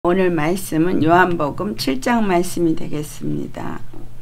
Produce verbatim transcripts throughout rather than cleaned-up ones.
오늘 말씀은 요한복음 칠 장 말씀이 되겠습니다.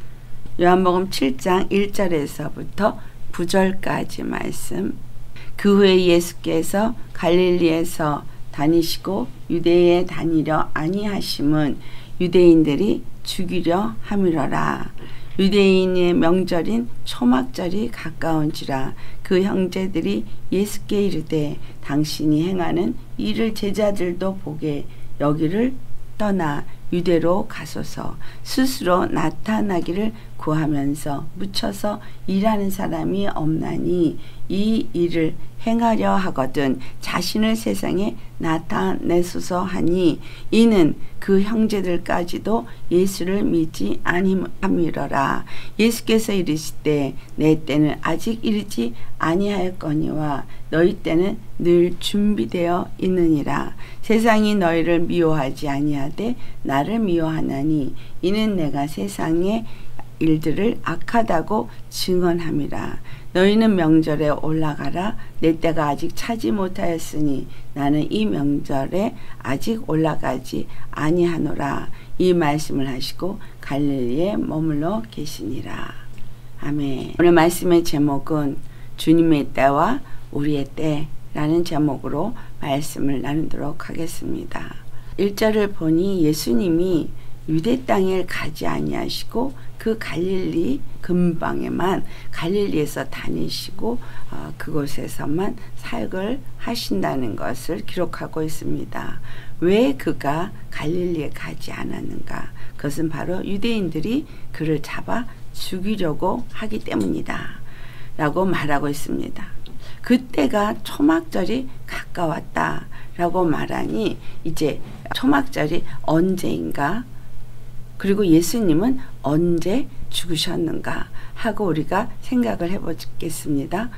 요한복음 칠 장 일 절에서부터 구 절까지 말씀. 그 후에 예수께서 갈릴리에서 다니시고 유대에 다니려 아니하심은 유대인들이 죽이려 함이러라. 유대인의 명절인 초막절이 가까운지라. 그 형제들이 예수께 이르되 당신이 행하는 이를 제자들도 보게 여기를 떠나 유대로 가소서. 스스로 나타나기를 구하면서 묻혀서 일하는 사람이 없나니 이 일을 행하려 하거든 자신을 세상에 나타내소서 하니 이는 그 형제들까지도 예수를 믿지 아니함이러라. 예수께서 이르시되 내 때는 아직 이르지 아니하였거니와 너희 때는 늘 준비되어 있느니라. 세상이 너희를 미워하지 아니하되 나를 미워하나니 이는 내가 세상의 일들을 악하다고 증언함이라. 너희는 명절에 올라가라. 내 때가 아직 차지 못하였으니 나는 이 명절에 아직 올라가지 아니하노라. 이 말씀을 하시고 갈릴리에 머물러 계시니라. 아멘. 오늘 말씀의 제목은 주님의 때와 우리의 때라는 제목으로 말씀을 나누도록 하겠습니다. 일 절을 보니 예수님이 유대 땅에 가지 아니하시고 그 갈릴리 근방에만 갈릴리에서 다니시고 어, 그곳에서만 사역을 하신다는 것을 기록하고 있습니다. 왜 그가 갈릴리에 가지 않았는가? 그것은 바로 유대인들이 그를 잡아 죽이려고 하기 때문이다 라고 말하고 있습니다. 그때가 초막절이 가까웠다 라고 말하니 이제 초막절이 언제인가? 그리고 예수님은 언제 죽으셨는가 하고 우리가 생각을 해보겠습니다.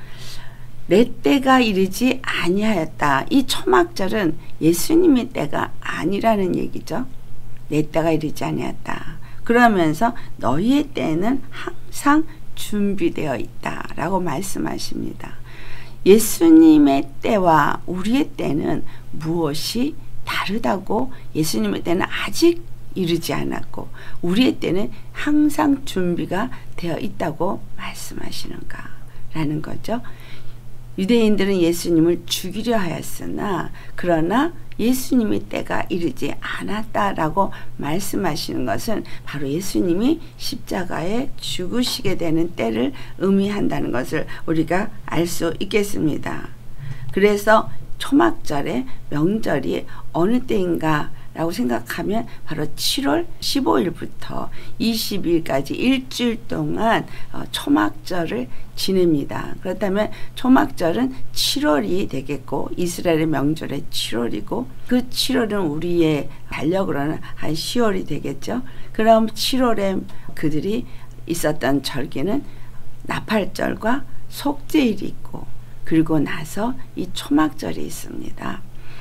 내 때가 이르지 아니하였다. 이 초막절은 예수님의 때가 아니라는 얘기죠. 내 때가 이르지 아니하였다. 그러면서 너희의 때는 항상 준비되어 있다 라고 말씀하십니다. 예수님의 때와 우리의 때는 무엇이 다르다고? 예수님의 때는 아직 이르지 않았고 우리의 때는 항상 준비가 되어 있다고 말씀하시는가 라는 거죠. 유대인들은 예수님을 죽이려 하였으나 그러나 예수님의 때가 이르지 않았다라고 말씀하시는 것은 바로 예수님이 십자가에 죽으시게 되는 때를 의미한다는 것을 우리가 알 수 있겠습니다. 그래서 초막절의 명절이 어느 때인가 라고 생각하면 바로 칠월 십오일부터 이십일까지 일주일 동안 초막절을 지냅니다. 그렇다면 초막절은 칠월이 되겠고 이스라엘의 명절의 칠월이고 그 칠월은 우리의 달력으로는 한 시월이 되겠죠. 그럼 칠월에 그들이 있었던 절기는 나팔절과 속죄일이 있고 그리고 나서 이 초막절이 있습니다.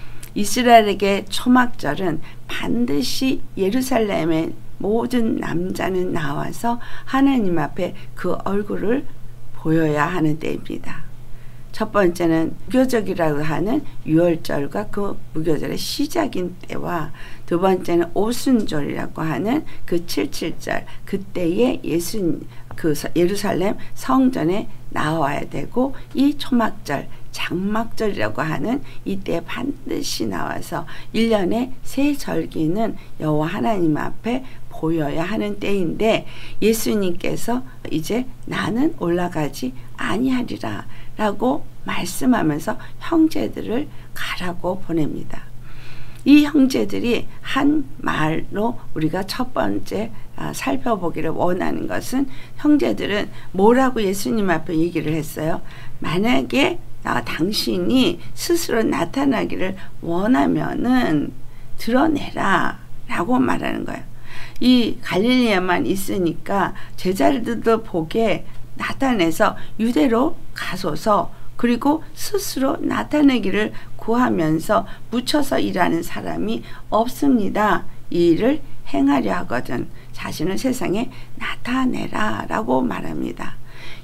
이스라엘에게 초막절은 반드시 예루살렘의 모든 남자는 나와서 하나님 앞에 그 얼굴을 보여야 하는 때입니다. 첫 번째는 무교절이라고 하는 유월절과 그 무교절의 시작인 때와 두 번째는 오순절이라고 하는 그 칠칠절 그때에 예수 그 예루살렘 성전에 나와야 되고 이 초막절 장막절이라고 하는 이때 반드시 나와서 일 년에 세 절기는 여호와 하나님 앞에 보여야 하는 때인데 예수님께서 이제 나는 올라가지 아니하리라 라고 말씀하면서 형제들을 가라고 보냅니다. 이 형제들이 한 말로 우리가 첫 번째 살펴보기를 원하는 것은 형제들은 뭐라고 예수님 앞에 얘기를 했어요? 만약에 아, 당신이 스스로 나타나기를 원하면은 드러내라 라고 말하는 거예요. 이 갈릴리에만 있으니까 제자들도 보게 나타내서 유대로 가소서 그리고 스스로 나타내기를 구하면서 묻혀서 일하는 사람이 없습니다. 이 일을 행하려 하거든 자신을 세상에 나타내라 라고 말합니다.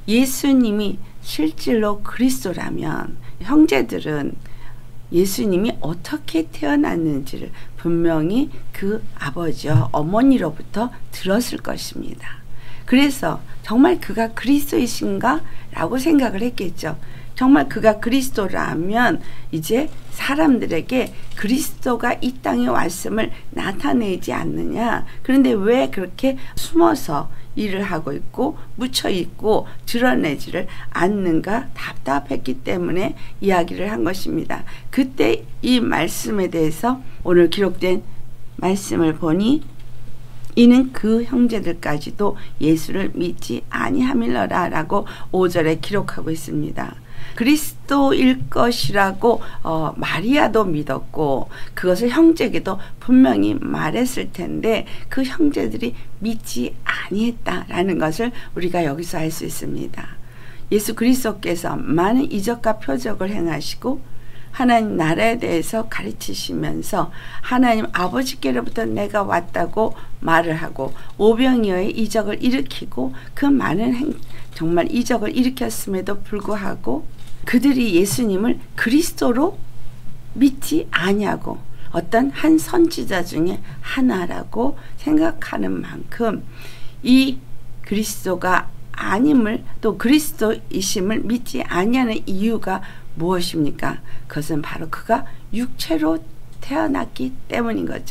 예수님이 실질로 그리스도라면 형제들은 예수님이 어떻게 태어났는지를 분명히 그 아버지와 어머니로부터 들었을 것입니다. 그래서 정말 그가 그리스도이신가? 라고 생각을 했겠죠. 정말 그가 그리스도라면 이제 사람들에게 그리스도가 이 땅에 왔음을 나타내지 않느냐. 그런데 왜 그렇게 숨어서 일을 하고 있고 묻혀 있고 드러내지를 않는가 답답했기 때문에 이야기를 한 것입니다. 그때 이 말씀에 대해서 오늘 기록된 말씀을 보니 이는 그 형제들까지도 예수를 믿지 아니하밀러라 라고 오 절에 기록하고 있습니다. 그리스도일 것이라고 어, 마리아도 믿었고 그것을 형제에게도 분명히 말했을 텐데 그 형제들이 믿지 아니했다라는 것을 우리가 여기서 알 수 있습니다. 예수 그리스도께서 많은 이적과 표적을 행하시고 하나님 나라에 대해서 가르치시면서 하나님 아버지께로부터 내가 왔다고 말을 하고 오병이어의 이적을 일으키고 그 많은 행, 정말 이적을 일으켰음에도 불구하고 그들이 예수님을 그리스도로 믿지 아니하고 어떤 한 선지자 중에 하나라고 생각하는 만큼 이 그리스도가 아님을 또 그리스도이심을 믿지 아니하는 이유가 무엇입니까? 그것은 바로 그가 육체로 태어났기 때문인 거죠.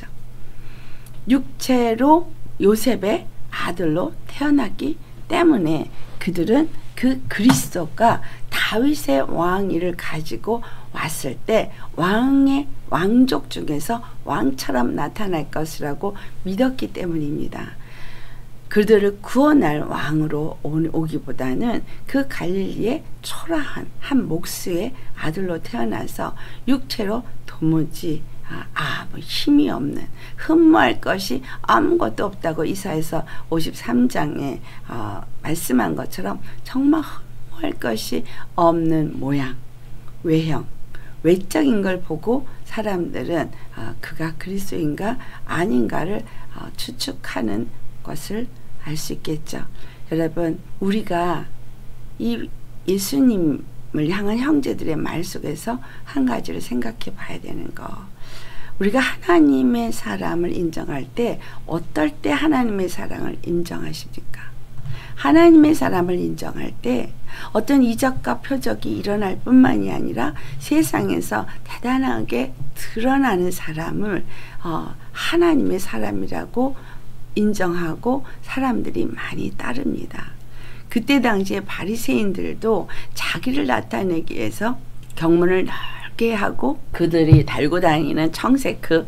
육체로 요셉의 아들로 태어났기 때문에 그들은 그 그리스도가 다윗의 왕위를 가지고 왔을 때 왕의 왕족 중에서 왕처럼 나타날 것이라고 믿었기 때문입니다. 그들을 구원할 왕으로 오기보다는 그 갈릴리의 초라한 한 목수의 아들로 태어나서 육체로 도무지 아, 뭐 힘이 없는 흠모할 것이 아무것도 없다고 이사야서 오십삼 장에 어, 말씀한 것처럼 정말 흠모할 것이 없는 모양, 외형, 외적인 걸 보고 사람들은 어, 그가 그리스도인가 아닌가를 어, 추측하는 것을 알 수 있겠죠. 여러분, 우리가 이 예수님을 향한 형제들의 말 속에서 한 가지를 생각해 봐야 되는 거. 우리가 하나님의 사람을 인정할 때 어떨 때 하나님의 사랑을 인정하십니까? 하나님의 사람을 인정할 때 어떤 이적과 표적이 일어날 뿐만이 아니라 세상에서 대단하게 드러나는 사람을 어, 하나님의 사람이라고 인정하고 사람들이 많이 따릅니다. 그때 당시에 바리새인들도 자기를 나타내기 위해서 경문을 넓게 하고 그들이 달고 다니는 청색 그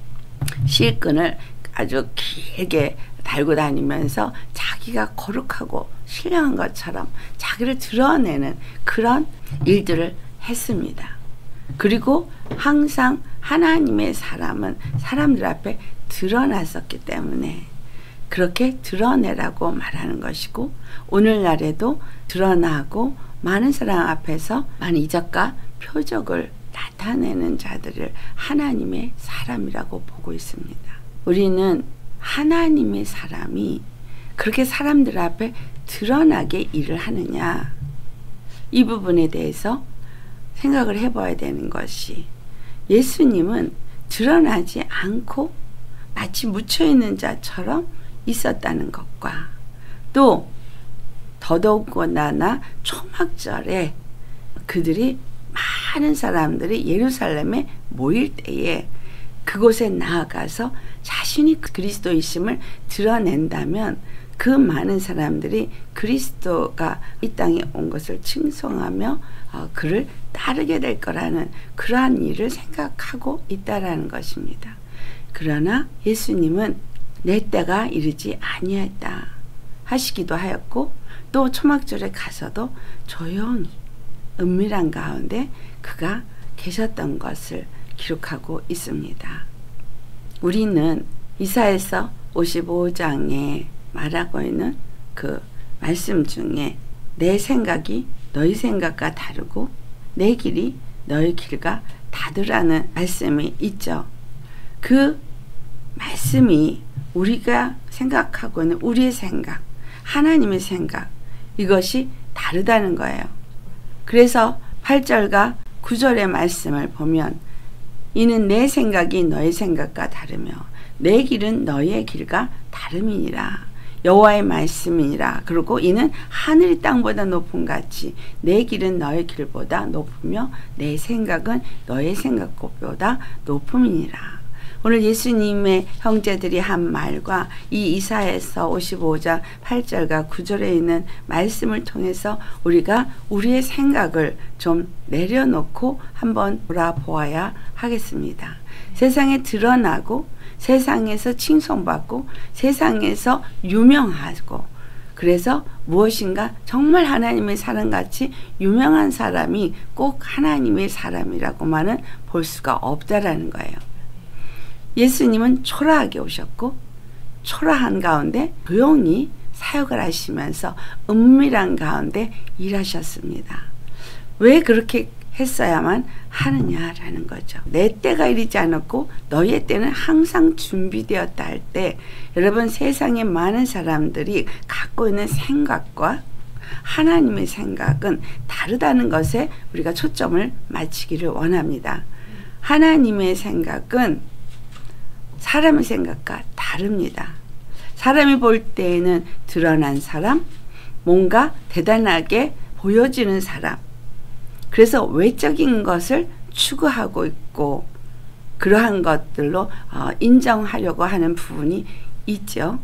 실끈을 아주 길게 달고 다니면서 자기가 거룩하고 신령한 것처럼 자기를 드러내는 그런 일들을 했습니다. 그리고 항상 하나님의 사람은 사람들 앞에 드러났었기 때문에 그렇게 드러내라고 말하는 것이고 오늘날에도 드러나고 많은 사람 앞에서 많은 이적과 표적을 나타내는 자들을 하나님의 사람이라고 보고 있습니다. 우리는 하나님의 사람이 그렇게 사람들 앞에 드러나게 일을 하느냐, 이 부분에 대해서 생각을 해봐야 되는 것이, 예수님은 드러나지 않고 마치 묻혀있는 자처럼 있었다는 것과 또 더더욱나나 초막절에 그들이 많은 사람들이 예루살렘에 모일 때에 그곳에 나아가서 자신이 그리스도이심을 드러낸다면 그 많은 사람들이 그리스도가 이 땅에 온 것을 칭송하며 어, 그를 따르게 될 거라는 그러한 일을 생각하고 있다라는 것입니다. 그러나 예수님은 내 때가 이르지 아니하였다 하시기도 하였고 또 초막절에 가서도 조용히 은밀한 가운데 그가 계셨던 것을 기록하고 있습니다. 우리는 이사야서 오십오 장에 말하고 있는 그 말씀 중에 내 생각이 너희 생각과 다르고 내 길이 너희 길과 다르라는 말씀이 있죠. 그 말씀이 우리가 생각하고 있는 우리의 생각, 하나님의 생각, 이것이 다르다는 거예요. 그래서 팔 절과 구 절의 말씀을 보면 이는 내 생각이 너의 생각과 다르며 내 길은 너의 길과 다름이니라. 여호와의 말씀이니라. 그리고 이는 하늘이 땅보다 높은 같이 내 길은 너의 길보다 높으며 내 생각은 너의 생각보다 높음이니라. 오늘 예수님의 형제들이 한 말과 이 이사야서 오십오 장 팔 절과 구 절에 있는 말씀을 통해서 우리가 우리의 생각을 좀 내려놓고 한번 돌아보아야 하겠습니다. 세상에 드러나고 세상에서 칭송받고 세상에서 유명하고 그래서 무엇인가 정말 하나님의 사람같이 유명한 사람이 꼭 하나님의 사람이라고만은 볼 수가 없다라는 거예요. 예수님은 초라하게 오셨고 초라한 가운데 조용히 사역을 하시면서 은밀한 가운데 일하셨습니다. 왜 그렇게 했어야만 하느냐라는 거죠. 내 때가 이르지 않았고 너의 때는 항상 준비되었다 할 때 여러분 세상에 많은 사람들이 갖고 있는 생각과 하나님의 생각은 다르다는 것에 우리가 초점을 맞추기를 원합니다. 하나님의 생각은 사람의 생각과 다릅니다. 사람이 볼 때에는 드러난 사람, 뭔가 대단하게 보여지는 사람, 그래서 외적인 것을 추구하고 있고 그러한 것들로 인정하려고 하는 부분이 있죠.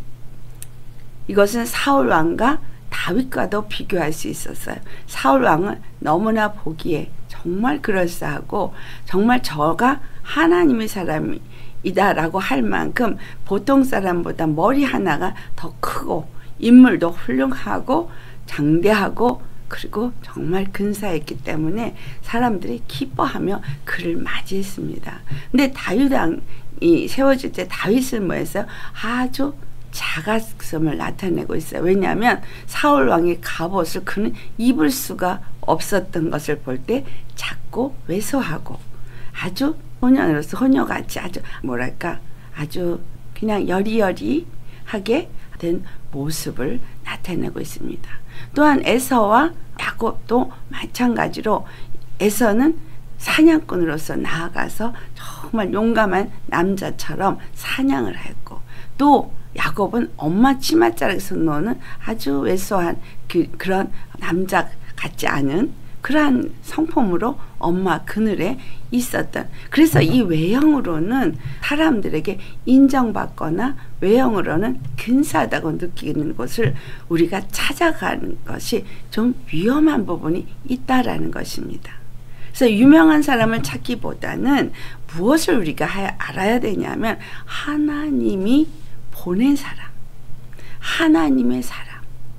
이것은 사울 왕과 다윗과도 비교할 수 있었어요. 사울 왕은 너무나 보기에 정말 그럴싸하고 정말 저가 하나님의 사람이 이다라고 할 만큼 보통 사람보다 머리 하나가 더 크고 인물도 훌륭하고 장대하고 그리고 정말 근사했기 때문에 사람들이 기뻐하며 그를 맞이했습니다. 근데 다윗 왕이 세워질 때 다윗은 뭐였어요? 아주 작았음을 나타내고 있어요. 왜냐하면 사울 왕의 갑옷을 그는 입을 수가 없었던 것을 볼 때 작고 왜소하고 아주 소년으로서 소녀같이 아주 뭐랄까 아주 그냥 여리여리하게 된 모습을 나타내고 있습니다. 또한 에서와 야곱도 마찬가지로 에서는 사냥꾼으로서 나아가서 정말 용감한 남자처럼 사냥을 했고 또 야곱은 엄마 치맛자락에서 노는 아주 왜소한 그, 그런 남자 같지 않은 그러한 성품으로 엄마 그늘에 있었던 그래서 이 외형으로는 사람들에게 인정받거나 외형으로는 근사하다고 느끼는 것을 우리가 찾아가는 것이 좀 위험한 부분이 있다라는 것입니다. 그래서 유명한 사람을 찾기보다는 무엇을 우리가 알아야 되냐면 하나님이 보낸 사람, 하나님의 사람,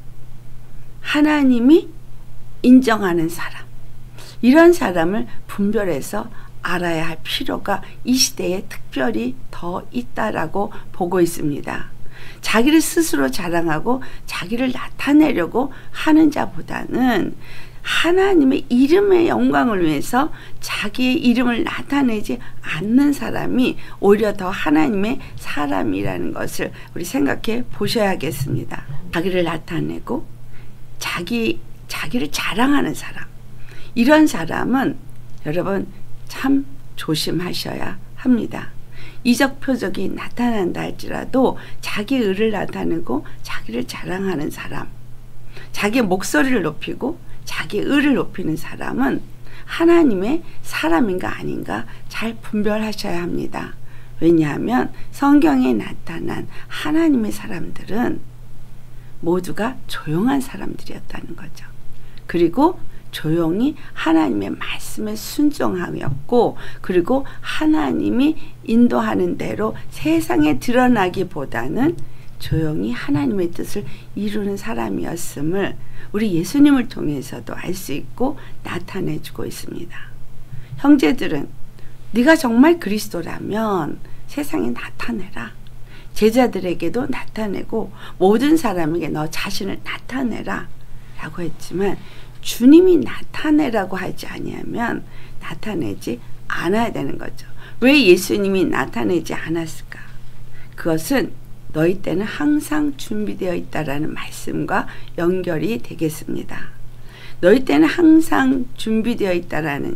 하나님이 인정하는 사람 이런 사람을 분별해서 알아야 할 필요가 이 시대에 특별히 더 있다라고 보고 있습니다. 자기를 스스로 자랑하고 자기를 나타내려고 하는 자보다는 하나님의 이름의 영광을 위해서 자기의 이름을 나타내지 않는 사람이 오히려 더 하나님의 사람이라는 것을 우리 생각해 보셔야겠습니다. 자기를 나타내고 자기, 자기를 자랑하는 사람 이런 사람은 여러분 참 조심하셔야 합니다. 이적 표적이 나타난다 할지라도 자기 의를 나타내고 자기를 자랑하는 사람 자기 목소리를 높이고 자기 의를 높이는 사람은 하나님의 사람인가 아닌가 잘 분별하셔야 합니다. 왜냐하면 성경에 나타난 하나님의 사람들은 모두가 조용한 사람들이었다는 거죠. 그리고 조용히 하나님의 말씀에 순종하였고 그리고 하나님이 인도하는 대로 세상에 드러나기보다는 조용히 하나님의 뜻을 이루는 사람이었음을 우리 예수님을 통해서도 알 수 있고 나타내주고 있습니다. 형제들은 네가 정말 그리스도라면 세상에 나타내라. 제자들에게도 나타내고 모든 사람에게 너 자신을 나타내라 라고 했지만 주님이 나타내라고 하지 아니하면 나타내지 않아야 되는 거죠. 왜 예수님이 나타내지 않았을까? 그것은 너희 때는 항상 준비되어 있다라는 말씀과 연결이 되겠습니다. 너희 때는 항상 준비되어 있다라는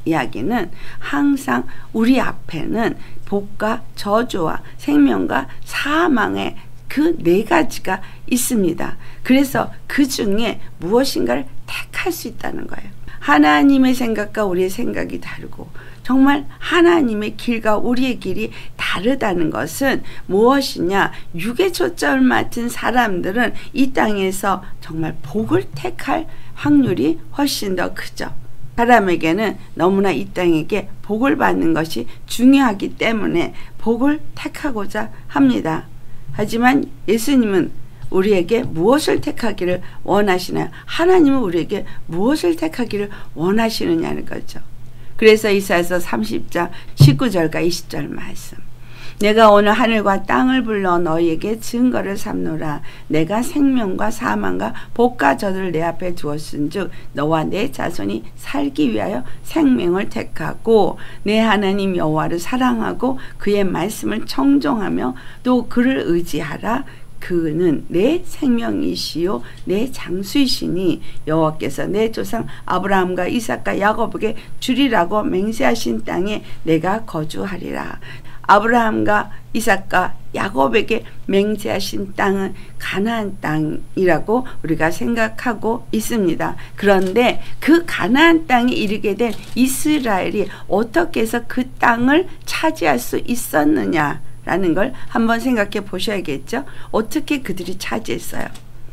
이야기는 항상 우리 앞에는 복과 저주와 생명과 사망의 그 네 가지가 있습니다. 그래서 그 중에 무엇인가를 택할 수 있다는 거예요. 하나님의 생각과 우리의 생각이 다르고 정말 하나님의 길과 우리의 길이 다르다는 것은 무엇이냐? 육의 초점을 맡은 사람들은 이 땅에서 정말 복을 택할 확률이 훨씬 더 크죠. 사람에게는 너무나 이 땅에게 복을 받는 것이 중요하기 때문에 복을 택하고자 합니다. 하지만 예수님은 우리에게 무엇을 택하기를 원하시나요? 하나님은 우리에게 무엇을 택하기를 원하시느냐는 거죠. 그래서 이사야서 삼십 장 십구 절과 이십 절 말씀. 내가 오늘 하늘과 땅을 불러 너희에게 증거를 삼노라. 내가 생명과 사망과 복과 저주를 내 앞에 두었은즉 너와 내 자손이 살기 위하여 생명을 택하고 내 하나님 여호와를 사랑하고 그의 말씀을 청종하며 또 그를 의지하라. 그는 내 생명이시요 내 장수이시니 여호와께서 내 조상 아브라함과 이삭과 야곱에게 주리라고 맹세하신 땅에 내가 거주하리라. 아브라함과 이삭과 야곱에게 맹세하신 땅은 가나안 땅이라고 우리가 생각하고 있습니다. 그런데 그 가나안 땅에 이르게 된 이스라엘이 어떻게 해서 그 땅을 차지할 수 있었느냐 라는 걸 한번 생각해 보셔야겠죠. 어떻게 그들이 차지했어요?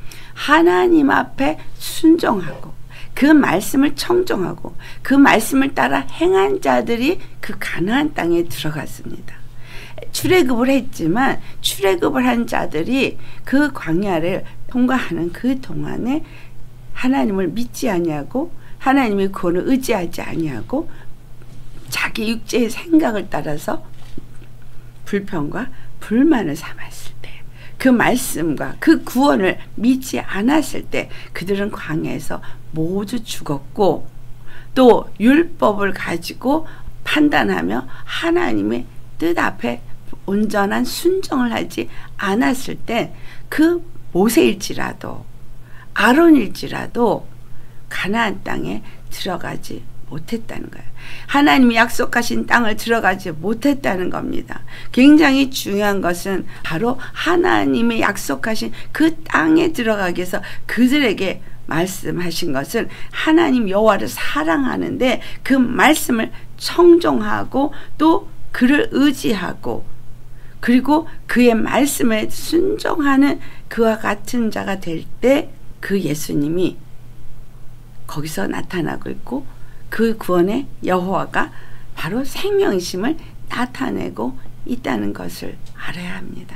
하나님 앞에 순종하고 그 말씀을 청종하고 그 말씀을 따라 행한 자들이 그 가나안 땅에 들어갔습니다. 출애굽을 했지만 출애굽을 한 자들이 그 광야를 통과하는 그 동안에 하나님을 믿지 아니하고 하나님의 구원을 의지하지 아니하고 자기 육체의 생각을 따라서 불평과 불만을 삼았을 때, 그 말씀과 그 구원을 믿지 않았을 때 그들은 광야에서 모두 죽었고 또 율법을 가지고 판단하며 하나님의 뜻 앞에 온전한 순종을 하지 않았을 때 그 모세일지라도 아론일지라도 가나안 땅에 들어가지 못했다는 거예요. 하나님이 약속하신 땅을 들어가지 못했다는 겁니다. 굉장히 중요한 것은 바로 하나님의 약속하신 그 땅에 들어가기 위해서 그들에게 말씀하신 것은 하나님 여호와를 사랑하는데 그 말씀을 청종하고 또 그를 의지하고 그리고 그의 말씀에 순종하는 그와 같은 자가 될 때 그 예수님이 거기서 나타나고 있고 그 구원의 여호와가 바로 생명이심을 나타내고 있다는 것을 알아야 합니다.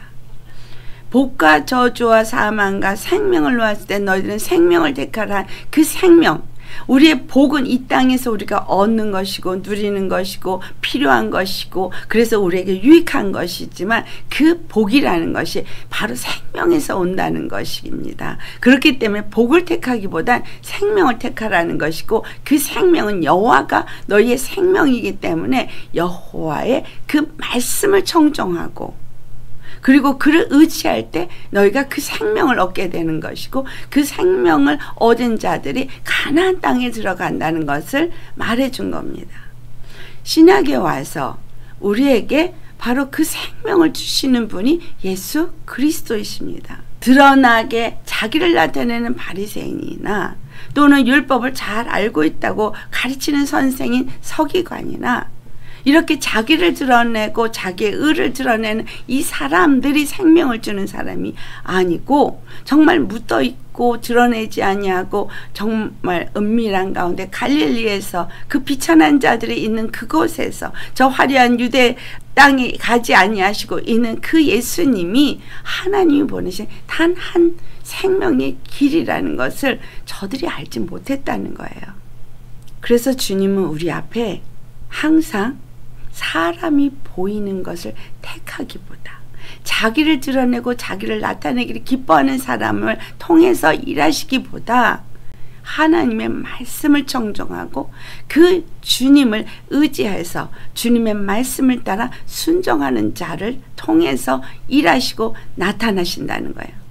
복과 저주와 사망과 생명을 놓았을 때 너희들은 생명을 택하라. 그 생명, 우리의 복은 이 땅에서 우리가 얻는 것이고 누리는 것이고 필요한 것이고 그래서 우리에게 유익한 것이지만 그 복이라는 것이 바로 생명에서 온다는 것입니다. 그렇기 때문에 복을 택하기보단 생명을 택하라는 것이고 그 생명은 여호와가 너희의 생명이기 때문에 여호와의 그 말씀을 청종하고 그리고 그를 의지할 때 너희가 그 생명을 얻게 되는 것이고 그 생명을 얻은 자들이 가나안 땅에 들어간다는 것을 말해준 겁니다. 신약에 와서 우리에게 바로 그 생명을 주시는 분이 예수 그리스도이십니다. 드러나게 자기를 나타내는 바리새인이나 또는 율법을 잘 알고 있다고 가르치는 선생인 서기관이나 이렇게 자기를 드러내고 자기의 의를 드러내는 이 사람들이 생명을 주는 사람이 아니고 정말 묻어있고 드러내지 아니하고 정말 은밀한 가운데 갈릴리에서 그 비천한 자들이 있는 그곳에서 저 화려한 유대 땅에 가지 아니하시고 있는 그 예수님이 하나님이 보내신 단 한 생명의 길이라는 것을 저들이 알지 못했다는 거예요. 그래서 주님은 우리 앞에 항상 사람이 보이는 것을 택하기보다 자기를 드러내고 자기를 나타내기를 기뻐하는 사람을 통해서 일하시기보다 하나님의 말씀을 청종하고 그 주님을 의지해서 주님의 말씀을 따라 순종하는 자를 통해서 일하시고 나타나신다는 거예요.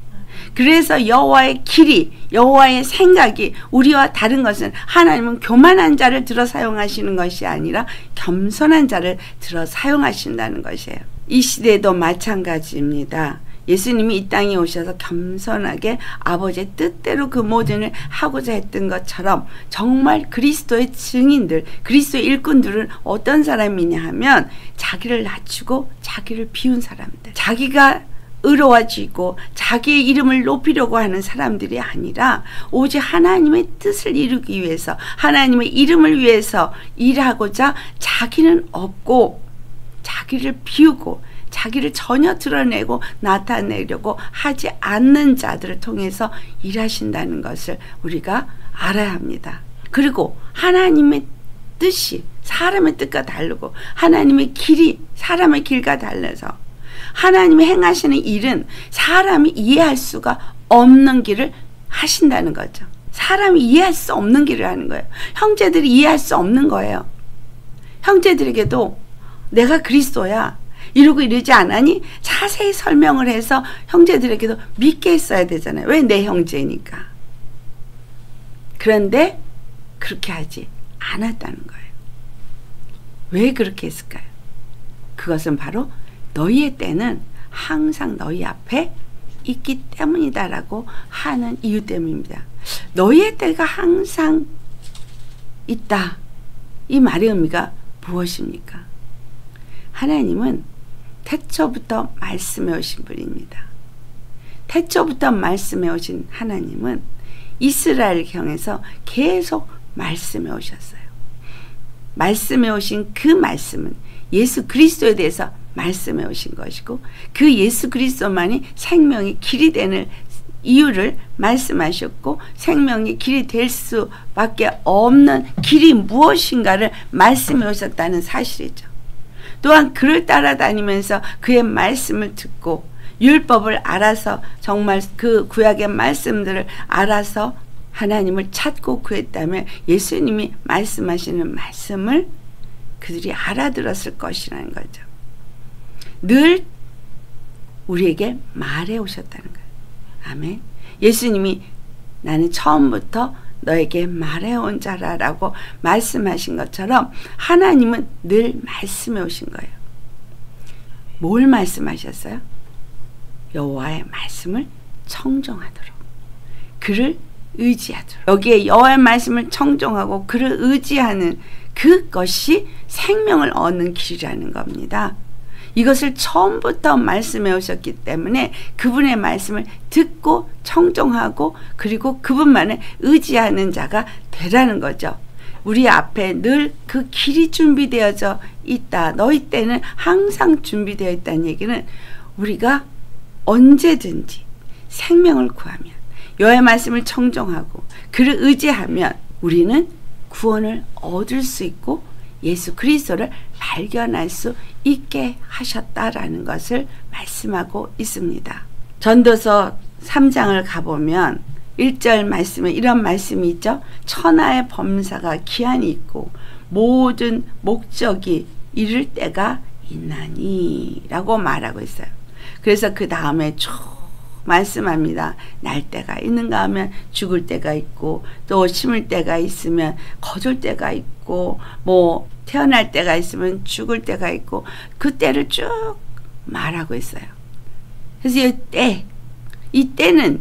그래서 여호와의 길이, 여호와의 생각이 우리와 다른 것은 하나님은 교만한 자를 들어 사용하시는 것이 아니라 겸손한 자를 들어 사용하신다는 것이에요. 이 시대도 마찬가지입니다. 예수님이 이 땅에 오셔서 겸손하게 아버지의 뜻대로 그 모든을 하고자 했던 것처럼 정말 그리스도의 증인들, 그리스도의 일꾼들은 어떤 사람이냐 하면 자기를 낮추고 자기를 비운 사람들, 자기가 의로워지고 자기의 이름을 높이려고 하는 사람들이 아니라 오직 하나님의 뜻을 이루기 위해서, 하나님의 이름을 위해서 일하고자 자기는 없고 자기를 비우고 자기를 전혀 드러내고 나타내려고 하지 않는 자들을 통해서 일하신다는 것을 우리가 알아야 합니다. 그리고 하나님의 뜻이 사람의 뜻과 다르고 하나님의 길이 사람의 길과 달라서 하나님이 행하시는 일은 사람이 이해할 수가 없는 길을 하신다는 거죠. 사람이 이해할 수 없는 길을 하는 거예요. 형제들이 이해할 수 없는 거예요. 형제들에게도 내가 그리스도야 이러고 이러지 않으니 자세히 설명을 해서 형제들에게도 믿게 했어야 되잖아요. 왜? 내 형제니까. 그런데 그렇게 하지 않았다는 거예요. 왜 그렇게 했을까요? 그것은 바로 너희의 때는 항상 너희 앞에 있기 때문이다라고 하는 이유 때문입니다. 너희의 때가 항상 있다. 이 말의 의미가 무엇입니까? 하나님은 태초부터 말씀해 오신 분입니다. 태초부터 말씀해 오신 하나님은 이스라엘을 향해서 계속 말씀해 오셨어요. 말씀해 오신 그 말씀은 예수 그리스도에 대해서 말씀해 오신 것이고 그 예수 그리스도만이 생명의 길이 되는 이유를 말씀하셨고 생명의 길이 될 수밖에 없는 길이 무엇인가를 말씀해 오셨다는 사실이죠. 또한 그를 따라다니면서 그의 말씀을 듣고 율법을 알아서 정말 그 구약의 말씀들을 알아서 하나님을 찾고 구했다면 예수님이 말씀하시는 말씀을 그들이 알아들었을 것이라는 거죠. 늘 우리에게 말해 오셨다는 거예요. 아멘. 예수님이 나는 처음부터 너에게 말해온 자라라고 말씀하신 것처럼 하나님은 늘 말씀해 오신 거예요. 뭘 말씀하셨어요? 여호와의 말씀을 청종하도록, 그를 의지하도록. 여기에 여호와의 말씀을 청종하고 그를 의지하는 그것이 생명을 얻는 길이라는 겁니다. 이것을 처음부터 말씀해 오셨기 때문에 그분의 말씀을 듣고 청종하고 그리고 그분만을 의지하는 자가 되라는 거죠. 우리 앞에 늘 그 길이 준비되어져 있다. 너희 때는 항상 준비되어 있다는 얘기는 우리가 언제든지 생명을 구하면 여호와의 말씀을 청종하고 그를 의지하면 우리는 구원을 얻을 수 있고 예수 그리스도를 발견할 수 있게 하셨다라는 것을 말씀하고 있습니다. 전도서 삼 장을 가보면 일 절 말씀에 이런 말씀이 있죠. 천하의 범사가 기한이 있고 모든 목적이 이를 때가 있나니 라고 말하고 있어요. 그래서 그 다음에 쭉 말씀합니다. 날 때가 있는가 하면 죽을 때가 있고 또 심을 때가 있으면 거둘 때가 있고 뭐 태어날 때가 있으면 죽을 때가 있고 그 때를 쭉 말하고 있어요. 그래서 이 때, 이 때는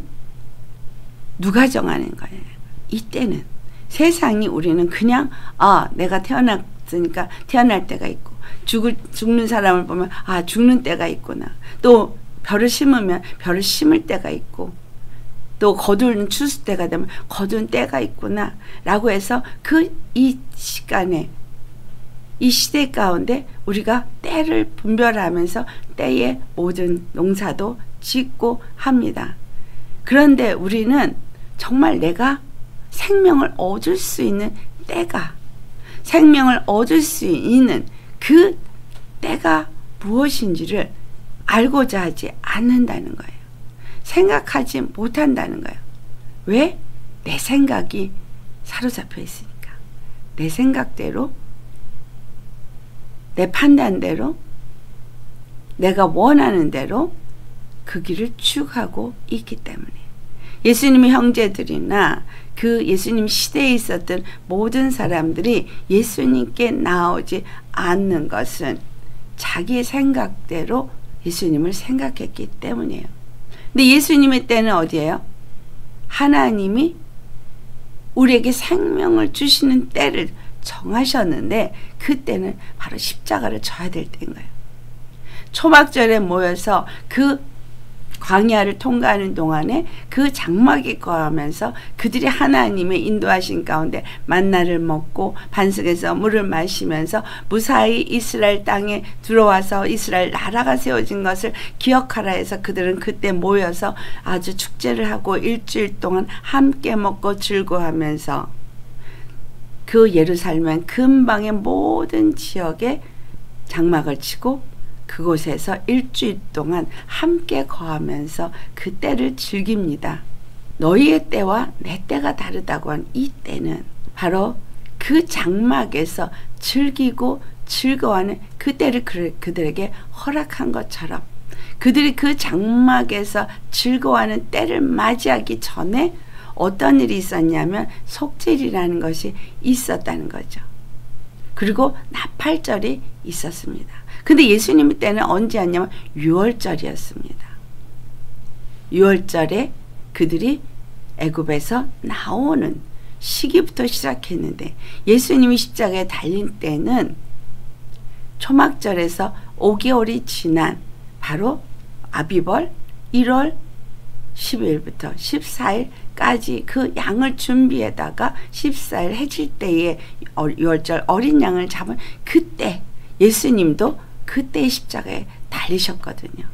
누가 정하는 거예요? 이 때는 세상이 우리는 그냥 아 내가 태어났으니까 태어날 때가 있고 죽을, 죽는 사람을 보면 아 죽는 때가 있구나. 또 벼를 심으면 벼를 심을 때가 있고 또 거두는 추수 때가 되면 거둔 때가 있구나 라고 해서 그 이 시간에 이 시대 가운데 우리가 때를 분별하면서 때에 모든 농사도 짓고 합니다. 그런데 우리는 정말 내가 생명을 얻을 수 있는 때가 생명을 얻을 수 있는 그 때가 무엇인지를 알고자 하지 않는다는 거예요. 생각하지 못한다는 거예요. 왜? 내 생각이 사로잡혀 있으니까. 내 생각대로 내 판단대로 내가 원하는 대로 그 길을 쭉 하고 있기 때문에 예수님의 형제들이나 그 예수님 시대에 있었던 모든 사람들이 예수님께 나오지 않는 것은 자기의 생각대로 예수님을 생각했기 때문이에요. 근데 예수님의 때는 어디예요? 하나님이 우리에게 생명을 주시는 때를 정하셨는데 그때는 바로 십자가를 져야 될 때인 거예요. 초막절에 모여서 그 광야를 통과하는 동안에 그 장막에 거하면서 그들이 하나님의 인도하신 가운데 만나를 먹고 반석에서 물을 마시면서 무사히 이스라엘 땅에 들어와서 이스라엘 나라가 세워진 것을 기억하라 해서 그들은 그때 모여서 아주 축제를 하고 일주일 동안 함께 먹고 즐거워하면서 그 예루살렘 근방의 모든 지역에 장막을 치고 그곳에서 일주일 동안 함께 거하면서 그 때를 즐깁니다. 너희의 때와 내 때가 다르다고 한 이 때는 바로 그 장막에서 즐기고 즐거워하는 그 때를 그들에게 허락한 것처럼 그들이 그 장막에서 즐거워하는 때를 맞이하기 전에 어떤 일이 있었냐면 속죄일이라는 것이 있었다는 거죠. 그리고 나팔절이 있었습니다. 근데 예수님 때는 언제였냐면 유월절이었습니다. 유월절에 그들이 애굽에서 나오는 시기부터 시작했는데 예수님이 십자가에 달린 때는 초막절에서 오 개월이 지난 바로 아비벌 일월 십일부터 십사일까지 그 양을 준비에다가 십사일 해질 때에 유월절 어린 양을 잡은 그때 예수님도 그때 십자가에 달리셨거든요.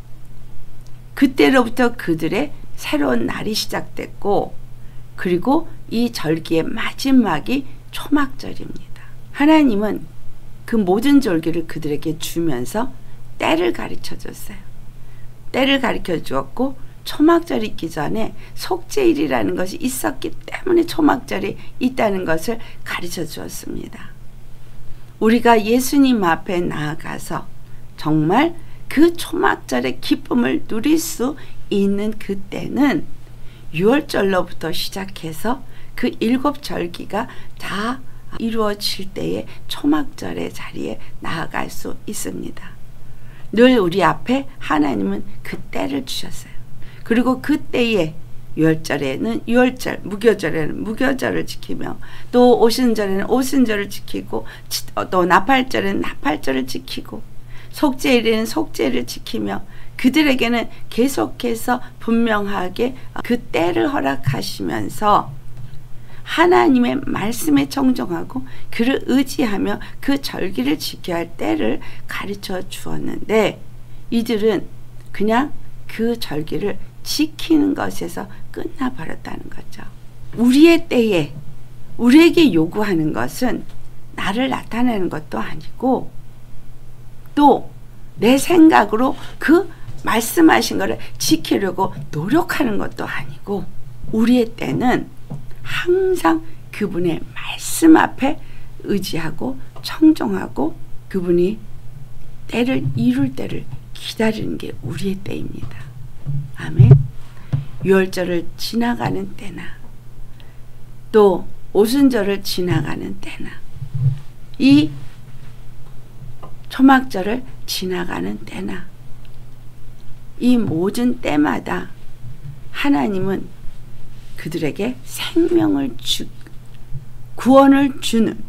그때로부터 그들의 새로운 날이 시작됐고 그리고 이 절기의 마지막이 초막절입니다. 하나님은 그 모든 절기를 그들에게 주면서 때를 가르쳐 줬어요. 때를 가르쳐 주었고 초막절이 있기 전에 속죄일이라는 것이 있었기 때문에 초막절이 있다는 것을 가르쳐 주었습니다. 우리가 예수님 앞에 나아가서 정말 그 초막절의 기쁨을 누릴 수 있는 그때는 유월절로부터 시작해서 그 일곱 절기가 다 이루어질 때에 초막절의 자리에 나아갈 수 있습니다. 늘 우리 앞에 하나님은 그 때를 주셨어요. 그리고 그 때에 유월절에는 유월절, 무교절에는 무교절을 지키며 또 오순절에는 오순절을 지키고 또 나팔절에는 나팔절을 지키고 속죄일에는 속죄를 지키며 그들에게는 계속해서 분명하게 그 때를 허락하시면서 하나님의 말씀에 청종하고 그를 의지하며 그 절기를 지켜야 할 때를 가르쳐 주었는데 이들은 그냥 그 절기를 지키는 것에서 끝나버렸다는 거죠. 우리의 때에 우리에게 요구하는 것은 나를 나타내는 것도 아니고 또 내 생각으로 그 말씀하신 것을 지키려고 노력하는 것도 아니고 우리의 때는 항상 그분의 말씀 앞에 의지하고 청종하고 그분이 때를 이룰 때를 기다리는 게 우리의 때입니다. 아멘. 유월절을 지나가는 때나 또 오순절을 지나가는 때나 이 초막절을 지나가는 때나 이 모든 때마다 하나님은 그들에게 생명을 주 구원을 주는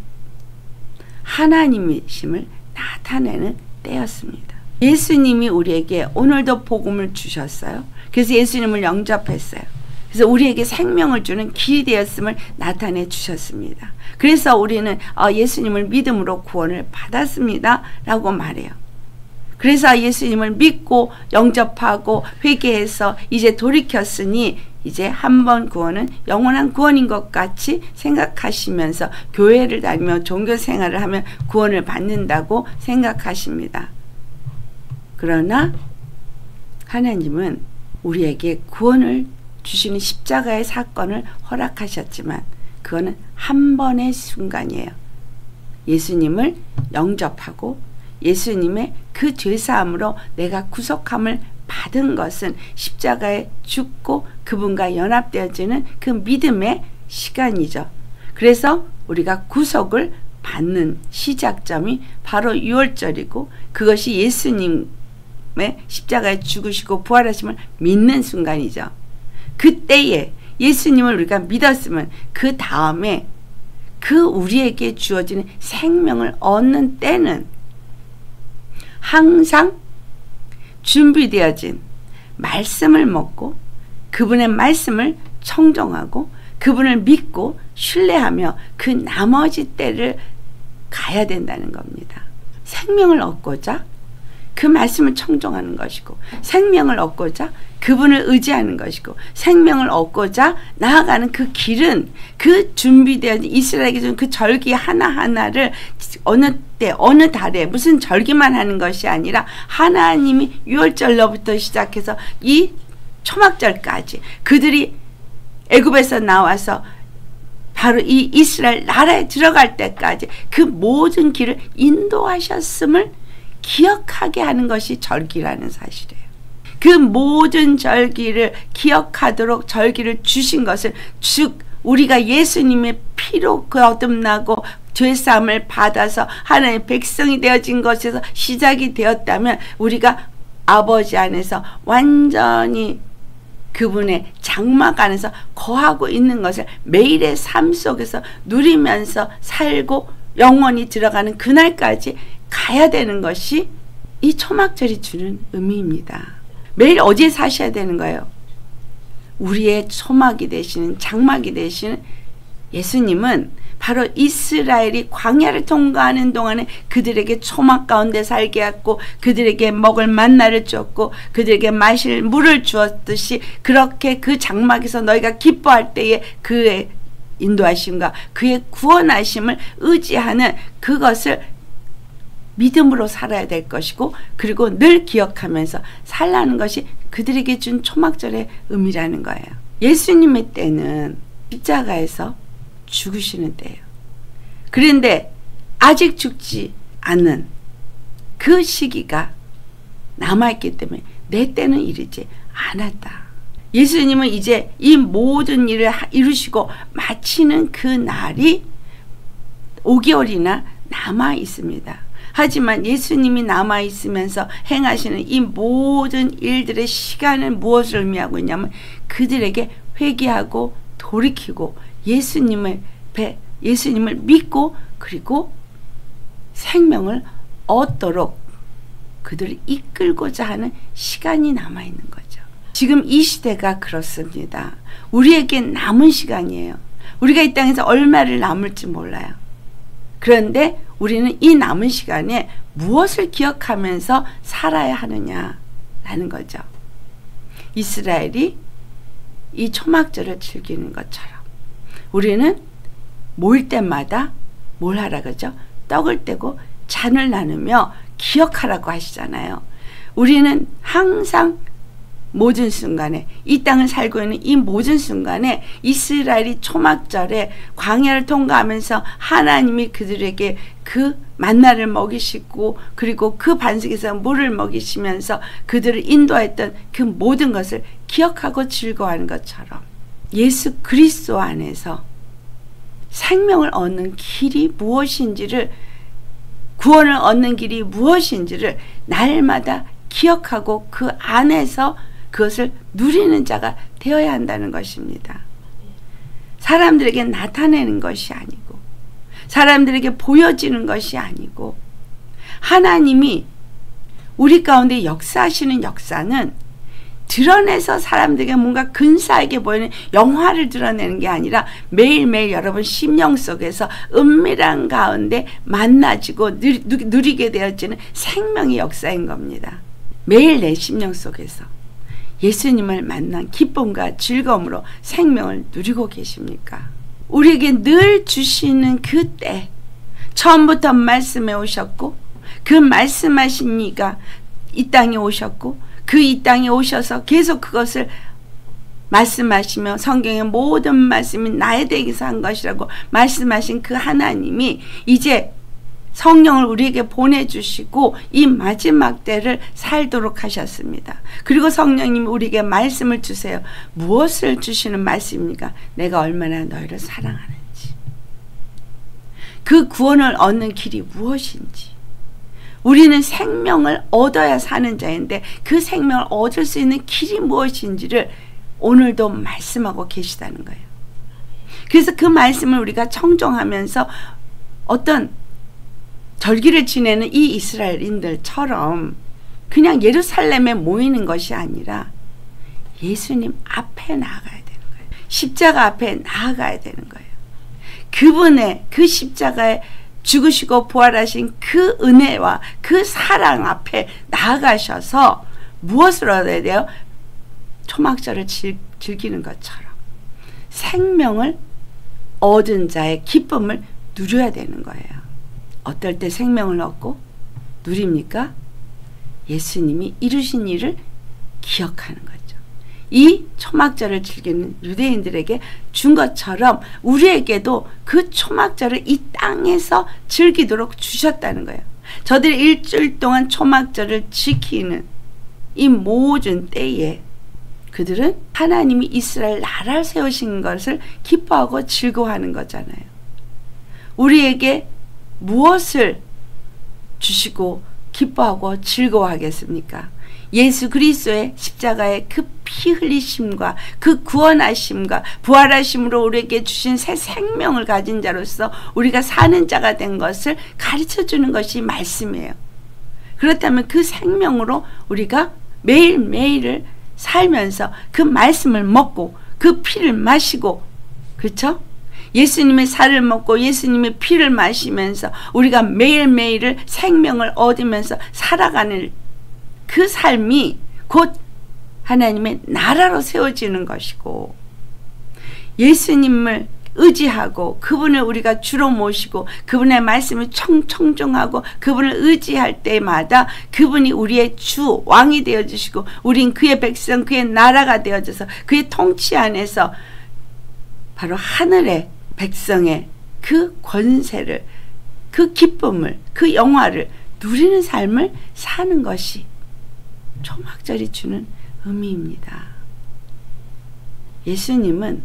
하나님이심을 나타내는 때였습니다. 예수님이 우리에게 오늘도 복음을 주셨어요. 그래서 예수님을 영접했어요. 그래서 우리에게 생명을 주는 길이 되었음을 나타내 주셨습니다. 그래서 우리는 예수님을 믿음으로 구원을 받았습니다 라고 말해요. 그래서 예수님을 믿고 영접하고 회개해서 이제 돌이켰으니 이제 한 번 구원은 영원한 구원인 것 같이 생각하시면서 교회를 다니며 종교 생활을 하면 구원을 받는다고 생각하십니다. 그러나 하나님은 우리에게 구원을 주시는 십자가의 사건을 허락하셨지만 그거는 한 번의 순간이에요. 예수님을 영접하고 예수님의 그 죄사함으로 내가 구속함을 받은 것은 십자가에 죽고 그분과 연합되어지는 그 믿음의 시간이죠. 그래서 우리가 구속을 받는 시작점이 바로 유월절이고 그것이 예수님의 십자가에 죽으시고 부활하심을 믿는 순간이죠. 그때에 예수님을 우리가 믿었으면 그 다음에 그 우리에게 주어지는 생명을 얻는 때는 항상 준비되어진 말씀을 먹고 그분의 말씀을 청종하고 그분을 믿고 신뢰하며 그 나머지 때를 가야 된다는 겁니다. 생명을 얻고자 그 말씀을 청종하는 것이고 생명을 얻고자 그분을 의지하는 것이고 생명을 얻고자 나아가는 그 길은 그 준비되어진 이스라엘에게 준 그 절기 하나하나를 어느 때 어느 달에 무슨 절기만 하는 것이 아니라 하나님이 유월절로부터 시작해서 이 초막절까지 그들이 애굽에서 나와서 바로 이 이스라엘 나라에 들어갈 때까지 그 모든 길을 인도하셨음을 기억하게 하는 것이 절기라는 사실이에요. 그 모든 절기를 기억하도록 절기를 주신 것은 즉 우리가 예수님의 피로 거듭나고 죄사함을 받아서 하나님의 백성이 되어진 것에서 시작이 되었다면 우리가 아버지 안에서 완전히 그분의 장막 안에서 거하고 있는 것을 매일의 삶 속에서 누리면서 살고 영원히 들어가는 그날까지 가야 되는 것이 이 초막절이 주는 의미입니다. 매일 어디에 사셔야 되는 거예요? 우리의 초막이 되시는 장막이 되시는 예수님은 바로 이스라엘이 광야를 통과하는 동안에 그들에게 초막 가운데 살게 했고 그들에게 먹을 만나를 줬고 그들에게 마실 물을 주었듯이 그렇게 그 장막에서 너희가 기뻐할 때에 그의 인도하심과 그의 구원하심을 의지하는 그것을 믿음으로 살아야 될 것이고 그리고 늘 기억하면서 살라는 것이 그들에게 준 초막절의 의미라는 거예요. 예수님의 때는 십자가에서 죽으시는 때예요. 그런데 아직 죽지 않는 그 시기가 남아있기 때문에 내 때는 이르지 않았다. 예수님은 이제 이 모든 일을 이루시고 마치는 그 날이 오 개월이나 남아 있습니다. 하지만 예수님이 남아있으면서 행하시는 이 모든 일들의 시간은 무엇을 의미하고 있냐면 그들에게 회개하고 돌이키고 예수님을 예수님을 믿고 그리고 생명을 얻도록 그들을 이끌고자 하는 시간이 남아있는 거죠. 지금 이 시대가 그렇습니다. 우리에게 남은 시간이에요. 우리가 이 땅에서 얼마를 남을지 몰라요. 그런데 우리는 이 남은 시간에 무엇을 기억하면서 살아야 하느냐라는 거죠. 이스라엘이 이 초막절을 즐기는 것처럼 우리는 모일 때마다 뭘 하라 그러죠? 떡을 떼고 잔을 나누며 기억하라고 하시잖아요. 우리는 항상 모든 순간에 이 땅을 살고 있는 이 모든 순간에 이스라엘이 초막절에 광야를 통과하면서 하나님이 그들에게 그 만나를 먹이시고 그리고 그 반석에서 물을 먹이시면서 그들을 인도했던 그 모든 것을 기억하고 즐거워하는 것처럼 예수 그리스도 안에서 생명을 얻는 길이 무엇인지를 구원을 얻는 길이 무엇인지를 날마다 기억하고 그 안에서 그것을 누리는 자가 되어야 한다는 것입니다. 사람들에게 나타내는 것이 아니고 사람들에게 보여지는 것이 아니고 하나님이 우리 가운데 역사하시는 역사는 드러내서 사람들에게 뭔가 근사하게 보이는 영화를 드러내는 게 아니라 매일매일 여러분 심령 속에서 은밀한 가운데 만나지고 누리, 누리게 되어지는 생명의 역사인 겁니다. 매일 내 심령 속에서 예수님을 만난 기쁨과 즐거움으로 생명을 누리고 계십니까? 우리에게 늘 주시는 그 때 처음부터 말씀해 오셨고 그 말씀하신 이가 이 땅에 오셨고 그 이 땅에 오셔서 계속 그것을 말씀하시며 성경의 모든 말씀이 나에 대해서 한 것이라고 말씀하신 그 하나님이 이제 성령을 우리에게 보내주시고 이 마지막 때를 살도록 하셨습니다. 그리고 성령님이 우리에게 말씀을 주세요. 무엇을 주시는 말씀입니까? 내가 얼마나 너희를 사랑하는지, 그 구원을 얻는 길이 무엇인지. 우리는 생명을 얻어야 사는 자인데 그 생명을 얻을 수 있는 길이 무엇인지를 오늘도 말씀하고 계시다는 거예요. 그래서 그 말씀을 우리가 청종하면서 어떤 절기를 지내는 이 이스라엘인들처럼 그냥 예루살렘에 모이는 것이 아니라 예수님 앞에 나아가야 되는 거예요. 십자가 앞에 나아가야 되는 거예요. 그분의 그 십자가에 죽으시고 부활하신 그 은혜와 그 사랑 앞에 나아가셔서 무엇을 얻어야 돼요? 초막절을 즐, 즐기는 것처럼 생명을 얻은 자의 기쁨을 누려야 되는 거예요. 어떨 때 생명을 얻고 누립니까? 예수님이 이루신 일을 기억하는 거죠. 이 초막절을 즐기는 유대인들에게 준 것처럼 우리에게도 그 초막절을 이 땅에서 즐기도록 주셨다는 거예요. 저들이 일주일 동안 초막절을 지키는 이 모든 때에 그들은 하나님이 이스라엘 나라를 세우신 것을 기뻐하고 즐거워하는 거잖아요. 우리에게 무엇을 주시고 기뻐하고 즐거워하겠습니까? 예수 그리스도의 십자가의 그 피 흘리심과 그 구원하심과 부활하심으로 우리에게 주신 새 생명을 가진 자로서 우리가 사는 자가 된 것을 가르쳐주는 것이 말씀이에요. 그렇다면 그 생명으로 우리가 매일매일을 살면서 그 말씀을 먹고 그 피를 마시고, 그렇죠? 예수님의 살을 먹고 예수님의 피를 마시면서 우리가 매일매일을 생명을 얻으면서 살아가는 그 삶이 곧 하나님의 나라로 세워지는 것이고, 예수님을 의지하고 그분을 우리가 주로 모시고 그분의 말씀을 청청종하고 그분을 의지할 때마다 그분이 우리의 주 왕이 되어주시고 우린 그의 백성, 그의 나라가 되어져서 그의 통치 안에서 바로 하늘의 백성의 그 권세를, 그 기쁨을, 그 영화를 누리는 삶을 사는 것이 초막절이 주는 의미입니다. 예수님은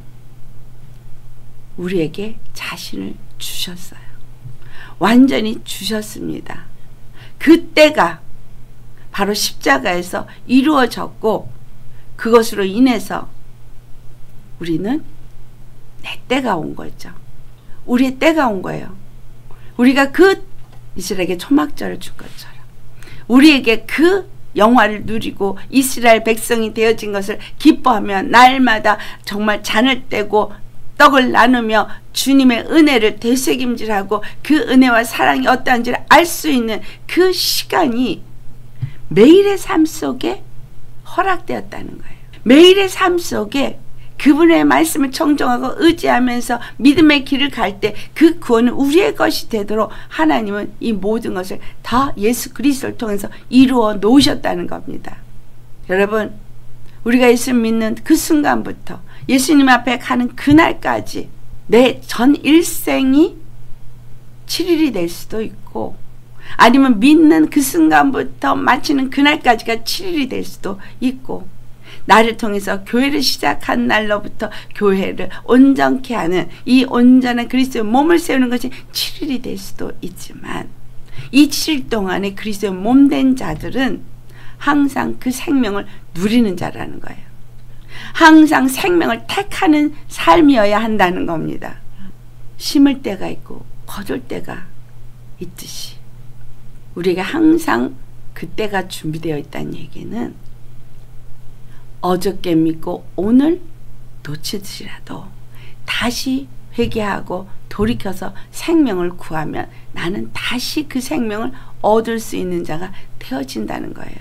우리에게 자신을 주셨어요. 완전히 주셨습니다. 그때가 바로 십자가에서 이루어졌고 그것으로 인해서 우리는 내 때가 온 거죠. 우리의 때가 온 거예요. 우리가 그 이스라엘에게 초막절을 준 것처럼 우리에게 그 영화를 누리고 이스라엘 백성이 되어진 것을 기뻐하며 날마다 정말 잔을 떼고 떡을 나누며 주님의 은혜를 되새김질하고 그 은혜와 사랑이 어떠한지를 알 수 있는 그 시간이 매일의 삶 속에 허락되었다는 거예요. 매일의 삶 속에 그분의 말씀을 청정하고 의지하면서 믿음의 길을 갈 때 그 구원은 우리의 것이 되도록 하나님은 이 모든 것을 다 예수 그리스도를 통해서 이루어 놓으셨다는 겁니다. 여러분, 우리가 예수를 믿는 그 순간부터 예수님 앞에 가는 그날까지 내 전 일생이 칠 일이 될 수도 있고 아니면 믿는 그 순간부터 마치는 그날까지가 칠 일이 될 수도 있고 나를 통해서 교회를 시작한 날로부터 교회를 온전케 하는 이 온전한 그리스도의 몸을 세우는 것이 칠 일이 될 수도 있지만 이 칠 일 동안에 그리스도의 몸된 자들은 항상 그 생명을 누리는 자라는 거예요. 항상 생명을 택하는 삶이어야 한다는 겁니다. 심을 때가 있고 거둘 때가 있듯이 우리가 항상 그때가 준비되어 있다는 얘기는 어저께 믿고 오늘 놓치더라도 다시 회개하고 돌이켜서 생명을 구하면 나는 다시 그 생명을 얻을 수 있는 자가 되어진다는 거예요.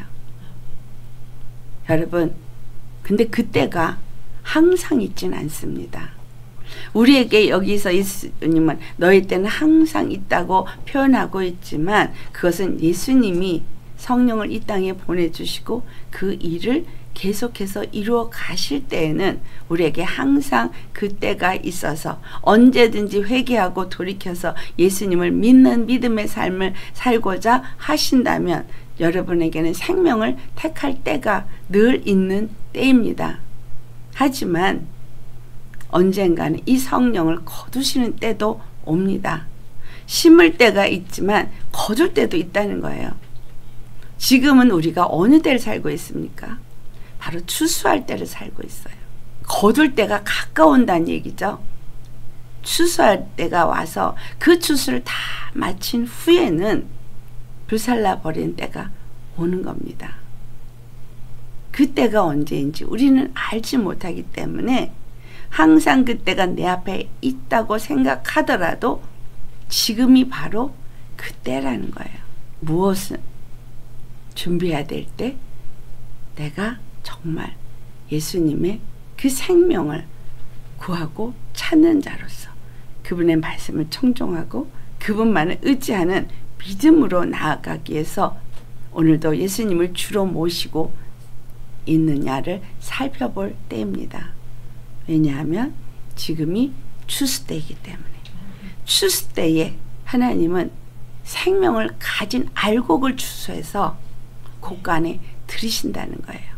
여러분, 근데 그때가 항상 있진 않습니다. 우리에게 여기서 예수님은 너희 때는 항상 있다고 표현하고 있지만 그것은 예수님이 성령을 이 땅에 보내주시고 그 일을 계속해서 이루어 가실 때에는 우리에게 항상 그 때가 있어서 언제든지 회개하고 돌이켜서 예수님을 믿는 믿음의 삶을 살고자 하신다면 여러분에게는 생명을 택할 때가 늘 있는 때입니다. 하지만 언젠가는 이 성령을 거두시는 때도 옵니다. 심을 때가 있지만 거둘 때도 있다는 거예요. 지금은 우리가 어느 때를 살고 있습니까? 바로 추수할 때를 살고 있어요. 거둘 때가 가까운다는 얘기죠. 추수할 때가 와서 그 추수를 다 마친 후에는 불살라 버린 때가 오는 겁니다. 그 때가 언제인지 우리는 알지 못하기 때문에 항상 그 때가 내 앞에 있다고 생각하더라도 지금이 바로 그 때라는 거예요. 무엇을 준비해야 될 때 내가 정말 예수님의 그 생명을 구하고 찾는 자로서 그분의 말씀을 청종하고 그분만을 의지하는 믿음으로 나아가기 위해서 오늘도 예수님을 주로 모시고 있느냐를 살펴볼 때입니다. 왜냐하면 지금이 추수 때이기 때문에 추수 때에 하나님은 생명을 가진 알곡을 추수해서 곳간에 들이신다는 거예요.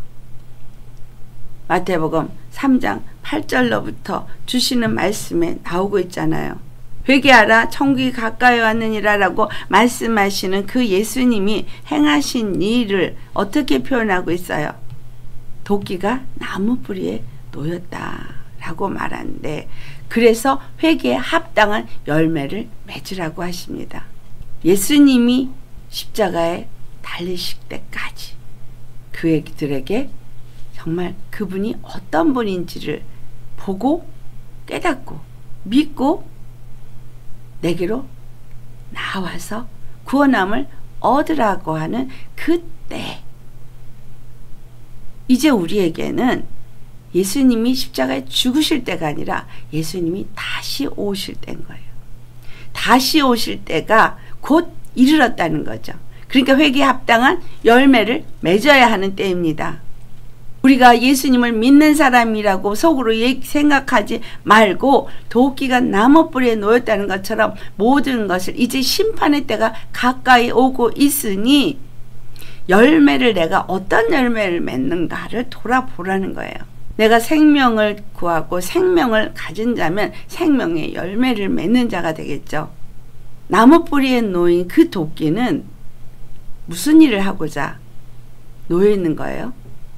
마태복음 삼 장 팔 절로부터 주시는 말씀에 나오고 있잖아요. 회개하라 천국이 가까이 왔느니라 라고 말씀하시는 그 예수님이 행하신 일을 어떻게 표현하고 있어요? 도끼가 나무 뿌리에 놓였다라고 말하는데 그래서 회개에 합당한 열매를 맺으라고 하십니다. 예수님이 십자가에 달리실 때까지 그들에게 정말 그분이 어떤 분인지를 보고 깨닫고 믿고 내게로 나와서 구원함을 얻으라고 하는 그때 이제 우리에게는 예수님이 십자가에 죽으실 때가 아니라 예수님이 다시 오실 때인 거예요. 다시 오실 때가 곧 이르렀다는 거죠. 그러니까 회개에 합당한 열매를 맺어야 하는 때입니다. 우리가 예수님을 믿는 사람이라고 속으로 생각하지 말고 도끼가 나무 뿌리에 놓였다는 것처럼 모든 것을 이제 심판의 때가 가까이 오고 있으니 열매를 내가 어떤 열매를 맺는가를 돌아보라는 거예요. 내가 생명을 구하고 생명을 가진 자면 생명의 열매를 맺는 자가 되겠죠. 나무 뿌리에 놓인 그 도끼는 무슨 일을 하고자 놓여 있는 거예요?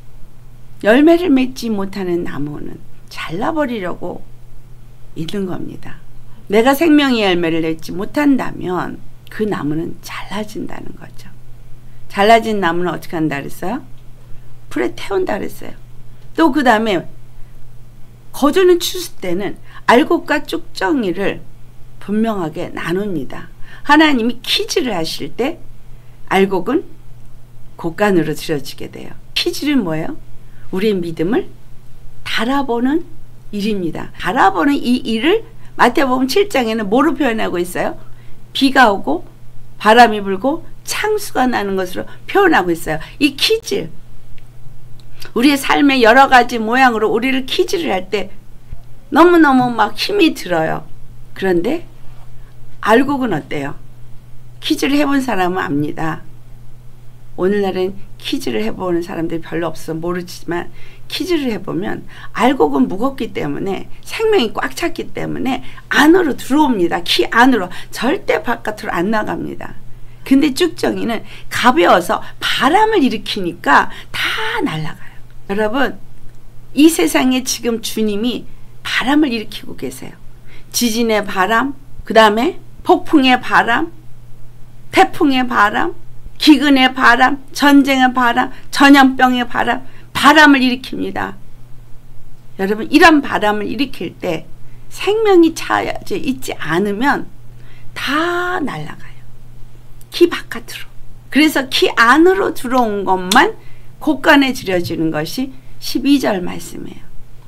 열매를 맺지 못하는 나무는 잘라버리려고 있는 겁니다. 내가 생명의 열매를 맺지 못한다면 그 나무는 잘라진다는 거죠. 잘라진 나무는 어떻게 한다 그랬어요? 불에 태운다 그랬어요. 또 그 다음에 거두는 추수 때는 알곡과 쭉정이를 분명하게 나눕니다. 하나님이 키즈를 하실 때 알곡은 곡간으로 들여지게 돼요. 키즈는 뭐예요? 우리의 믿음을 달아보는 일입니다. 달아보는 이 일을 마태복음 칠 장에는 뭐로 표현하고 있어요? 비가 오고 바람이 불고 창수가 나는 것으로 표현하고 있어요. 이 키즈 우리의 삶의 여러 가지 모양으로 우리를 키즈를 할 때 너무너무 막 힘이 들어요. 그런데 알곡은 어때요? 키즈를 해본 사람은 압니다. 오늘날은 키즈를 해보는 사람들이 별로 없어서 모르지만 키즈를 해보면 알곡은 무겁기 때문에 생명이 꽉 찼기 때문에 안으로 들어옵니다. 키 안으로 절대 바깥으로 안 나갑니다. 근데 쭉정이는 가벼워서 바람을 일으키니까 다 날아가요. 여러분 이 세상에 지금 주님이 바람을 일으키고 계세요. 지진의 바람, 그 다음에 폭풍의 바람, 태풍의 바람, 기근의 바람, 전쟁의 바람, 전염병의 바람, 바람을 일으킵니다. 여러분 이런 바람을 일으킬 때 생명이 차져 있지 않으면 다 날아가요. 키 바깥으로. 그래서 키 안으로 들어온 것만 곳간에 들여지는 것이 십이 절 말씀이에요.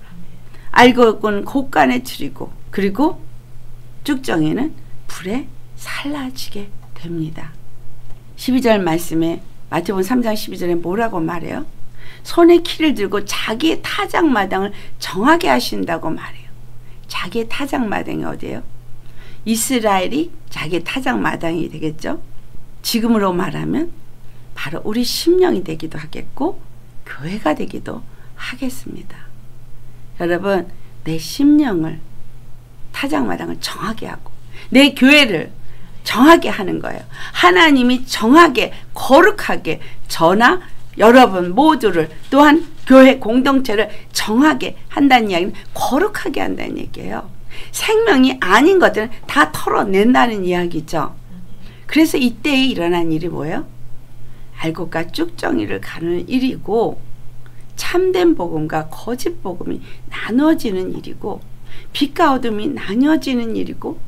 알곡은 곳간에 들이고 그리고 쭉정이는 불에 살라지게 됩니다. 십이 절 말씀에 마태복음 삼 장 십이 절에 뭐라고 말해요? 손에 키를 들고 자기의 타작마당을 정하게 하신다고 말해요. 자기의 타작마당이 어디예요? 이스라엘이 자기의 타작마당이 되겠죠. 지금으로 말하면 바로 우리 심령이 되기도 하겠고 교회가 되기도 하겠습니다. 여러분, 내 심령을 타작마당을 정하게 하고 내 교회를 정하게 하는 거예요. 하나님이 정하게 거룩하게 저나 여러분 모두를 또한 교회 공동체를 정하게 한다는 이야기는 거룩하게 한다는 얘기예요. 생명이 아닌 것들은 다 털어낸다는 이야기죠. 그래서 이때에 일어난 일이 뭐예요? 알곡과 쭉정이를 가르는 일이고 참된 복음과 거짓 복음이 나눠지는 일이고 빛과 어둠이 나뉘어지는 일이고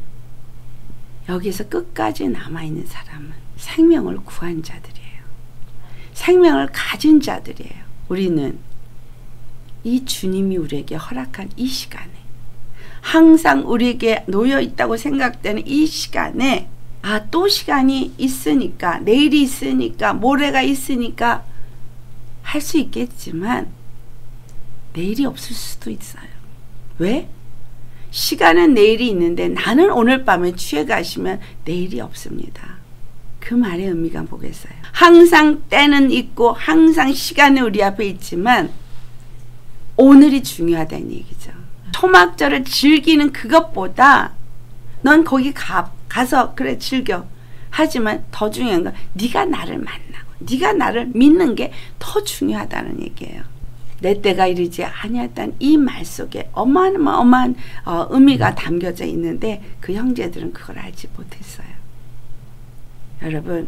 여기서 끝까지 남아있는 사람은 생명을 구한 자들이에요. 생명을 가진 자들이에요. 우리는 이 주님이 우리에게 허락한 이 시간에 항상 우리에게 놓여있다고 생각되는 이 시간에 아, 또 시간이 있으니까 내일이 있으니까 모레가 있으니까 할 수 있겠지만 내일이 없을 수도 있어요. 왜? 시간은 내일이 있는데 나는 오늘 밤에 취해 가시면 내일이 없습니다. 그 말의 의미가 뭐겠어요? 항상 때는 있고 항상 시간은 우리 앞에 있지만 오늘이 중요하다는 얘기죠. 초막절을 즐기는 그것보다 넌 거기 가, 가서 그래 즐겨. 하지만 더 중요한 건 네가 나를 만나고 네가 나를 믿는 게 더 중요하다는 얘기예요. 내 때가 이르지 아니었다는 이 말 속에 어마어마한 어, 의미가 담겨져 있는데 그 형제들은 그걸 알지 못했어요. 여러분,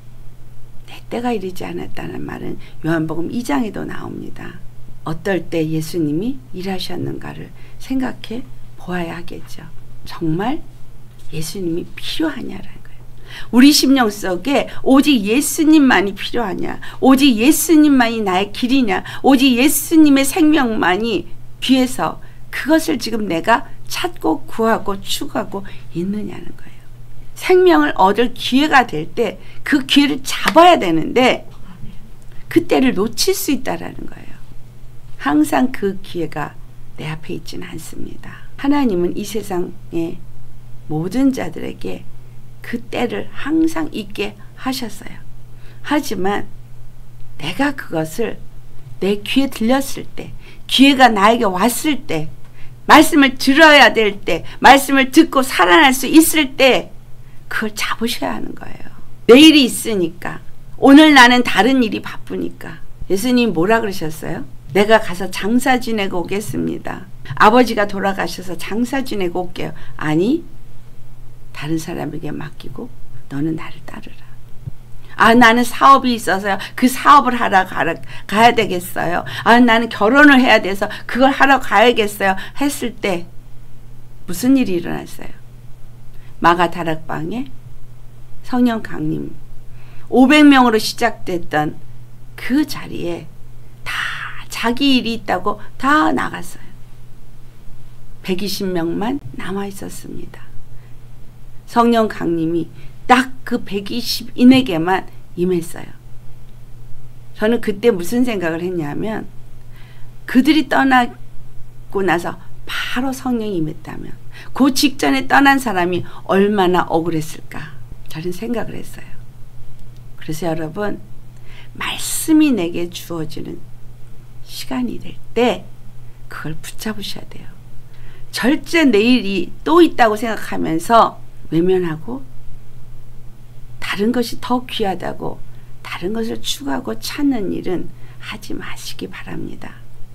내 때가 이르지 않았다는 말은 요한복음 이 장에도 나옵니다. 어떨 때 예수님이 일하셨는가를 생각해 보아야 하겠죠. 정말 예수님이 필요하냐라는 거예요. 우리 심령 속에 오직 예수님만이 필요하냐, 오직 예수님만이 나의 길이냐, 오직 예수님의 생명만이 귀해서 그것을 지금 내가 찾고 구하고 추구하고 있느냐는 거예요. 생명을 얻을 기회가 될 때 그 기회를 잡아야 되는데 그때를 놓칠 수 있다라는 거예요. 항상 그 기회가 내 앞에 있지는 않습니다. 하나님은 이 세상의 모든 자들에게 그 때를 항상 있게 하셨어요. 하지만 내가 그것을 내 귀에 들렸을 때, 기회가 나에게 왔을 때, 말씀을 들어야 될 때, 말씀을 듣고 살아날 수 있을 때 그걸 잡으셔야 하는 거예요. 내일이 있으니까, 오늘 나는 다른 일이 바쁘니까. 예수님 뭐라 그러셨어요? 내가 가서 장사 지내고 오겠습니다. 아버지가 돌아가셔서 장사 지내고 올게요. 아니, 다른 사람에게 맡기고 너는 나를 따르라. 아, 나는 사업이 있어서요. 그 사업을 하러 가라, 가야 되겠어요. 아, 나는 결혼을 해야 돼서 그걸 하러 가야겠어요. 했을 때 무슨 일이 일어났어요? 마가 다락방에 성령 강림 오백 명으로 시작됐던 그 자리에 다 자기 일이 있다고 다 나갔어요. 백이십 명만 남아 있었습니다. 성령 강림이 딱 그 백이십인에게만 임했어요. 저는 그때 무슨 생각을 했냐면 그들이 떠나고 나서 바로 성령이 임했다면 그 직전에 떠난 사람이 얼마나 억울했을까 저는 생각을 했어요. 그래서 여러분, 말씀이 내게 주어지는 시간이 될 때 그걸 붙잡으셔야 돼요. 절대 내일이 또 있다고 생각하면서 외면하고 다른 것이 더 귀하다고 다른 것을 추구하고 찾는 일은 하지 마시기 바랍니다.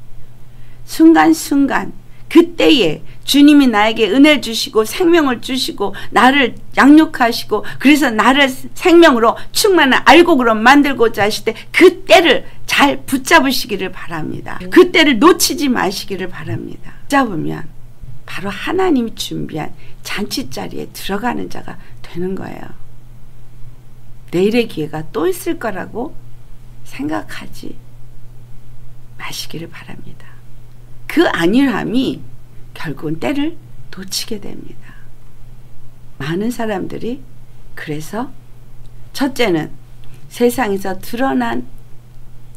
순간순간 그때에 주님이 나에게 은혜를 주시고 생명을 주시고 나를 양육하시고 그래서 나를 생명으로 충만한 알곡으로 만들고자 하실 때 그때를 잘 붙잡으시기를 바랍니다. 그때를 놓치지 마시기를 바랍니다. 붙잡으면 바로 하나님이 준비한 잔치자리에 들어가는 자가 되는 거예요. 내일의 기회가 또 있을 거라고 생각하지 마시기를 바랍니다. 그 안일함이 결국은 때를 놓치게 됩니다. 많은 사람들이 그래서 첫째는 세상에서 드러난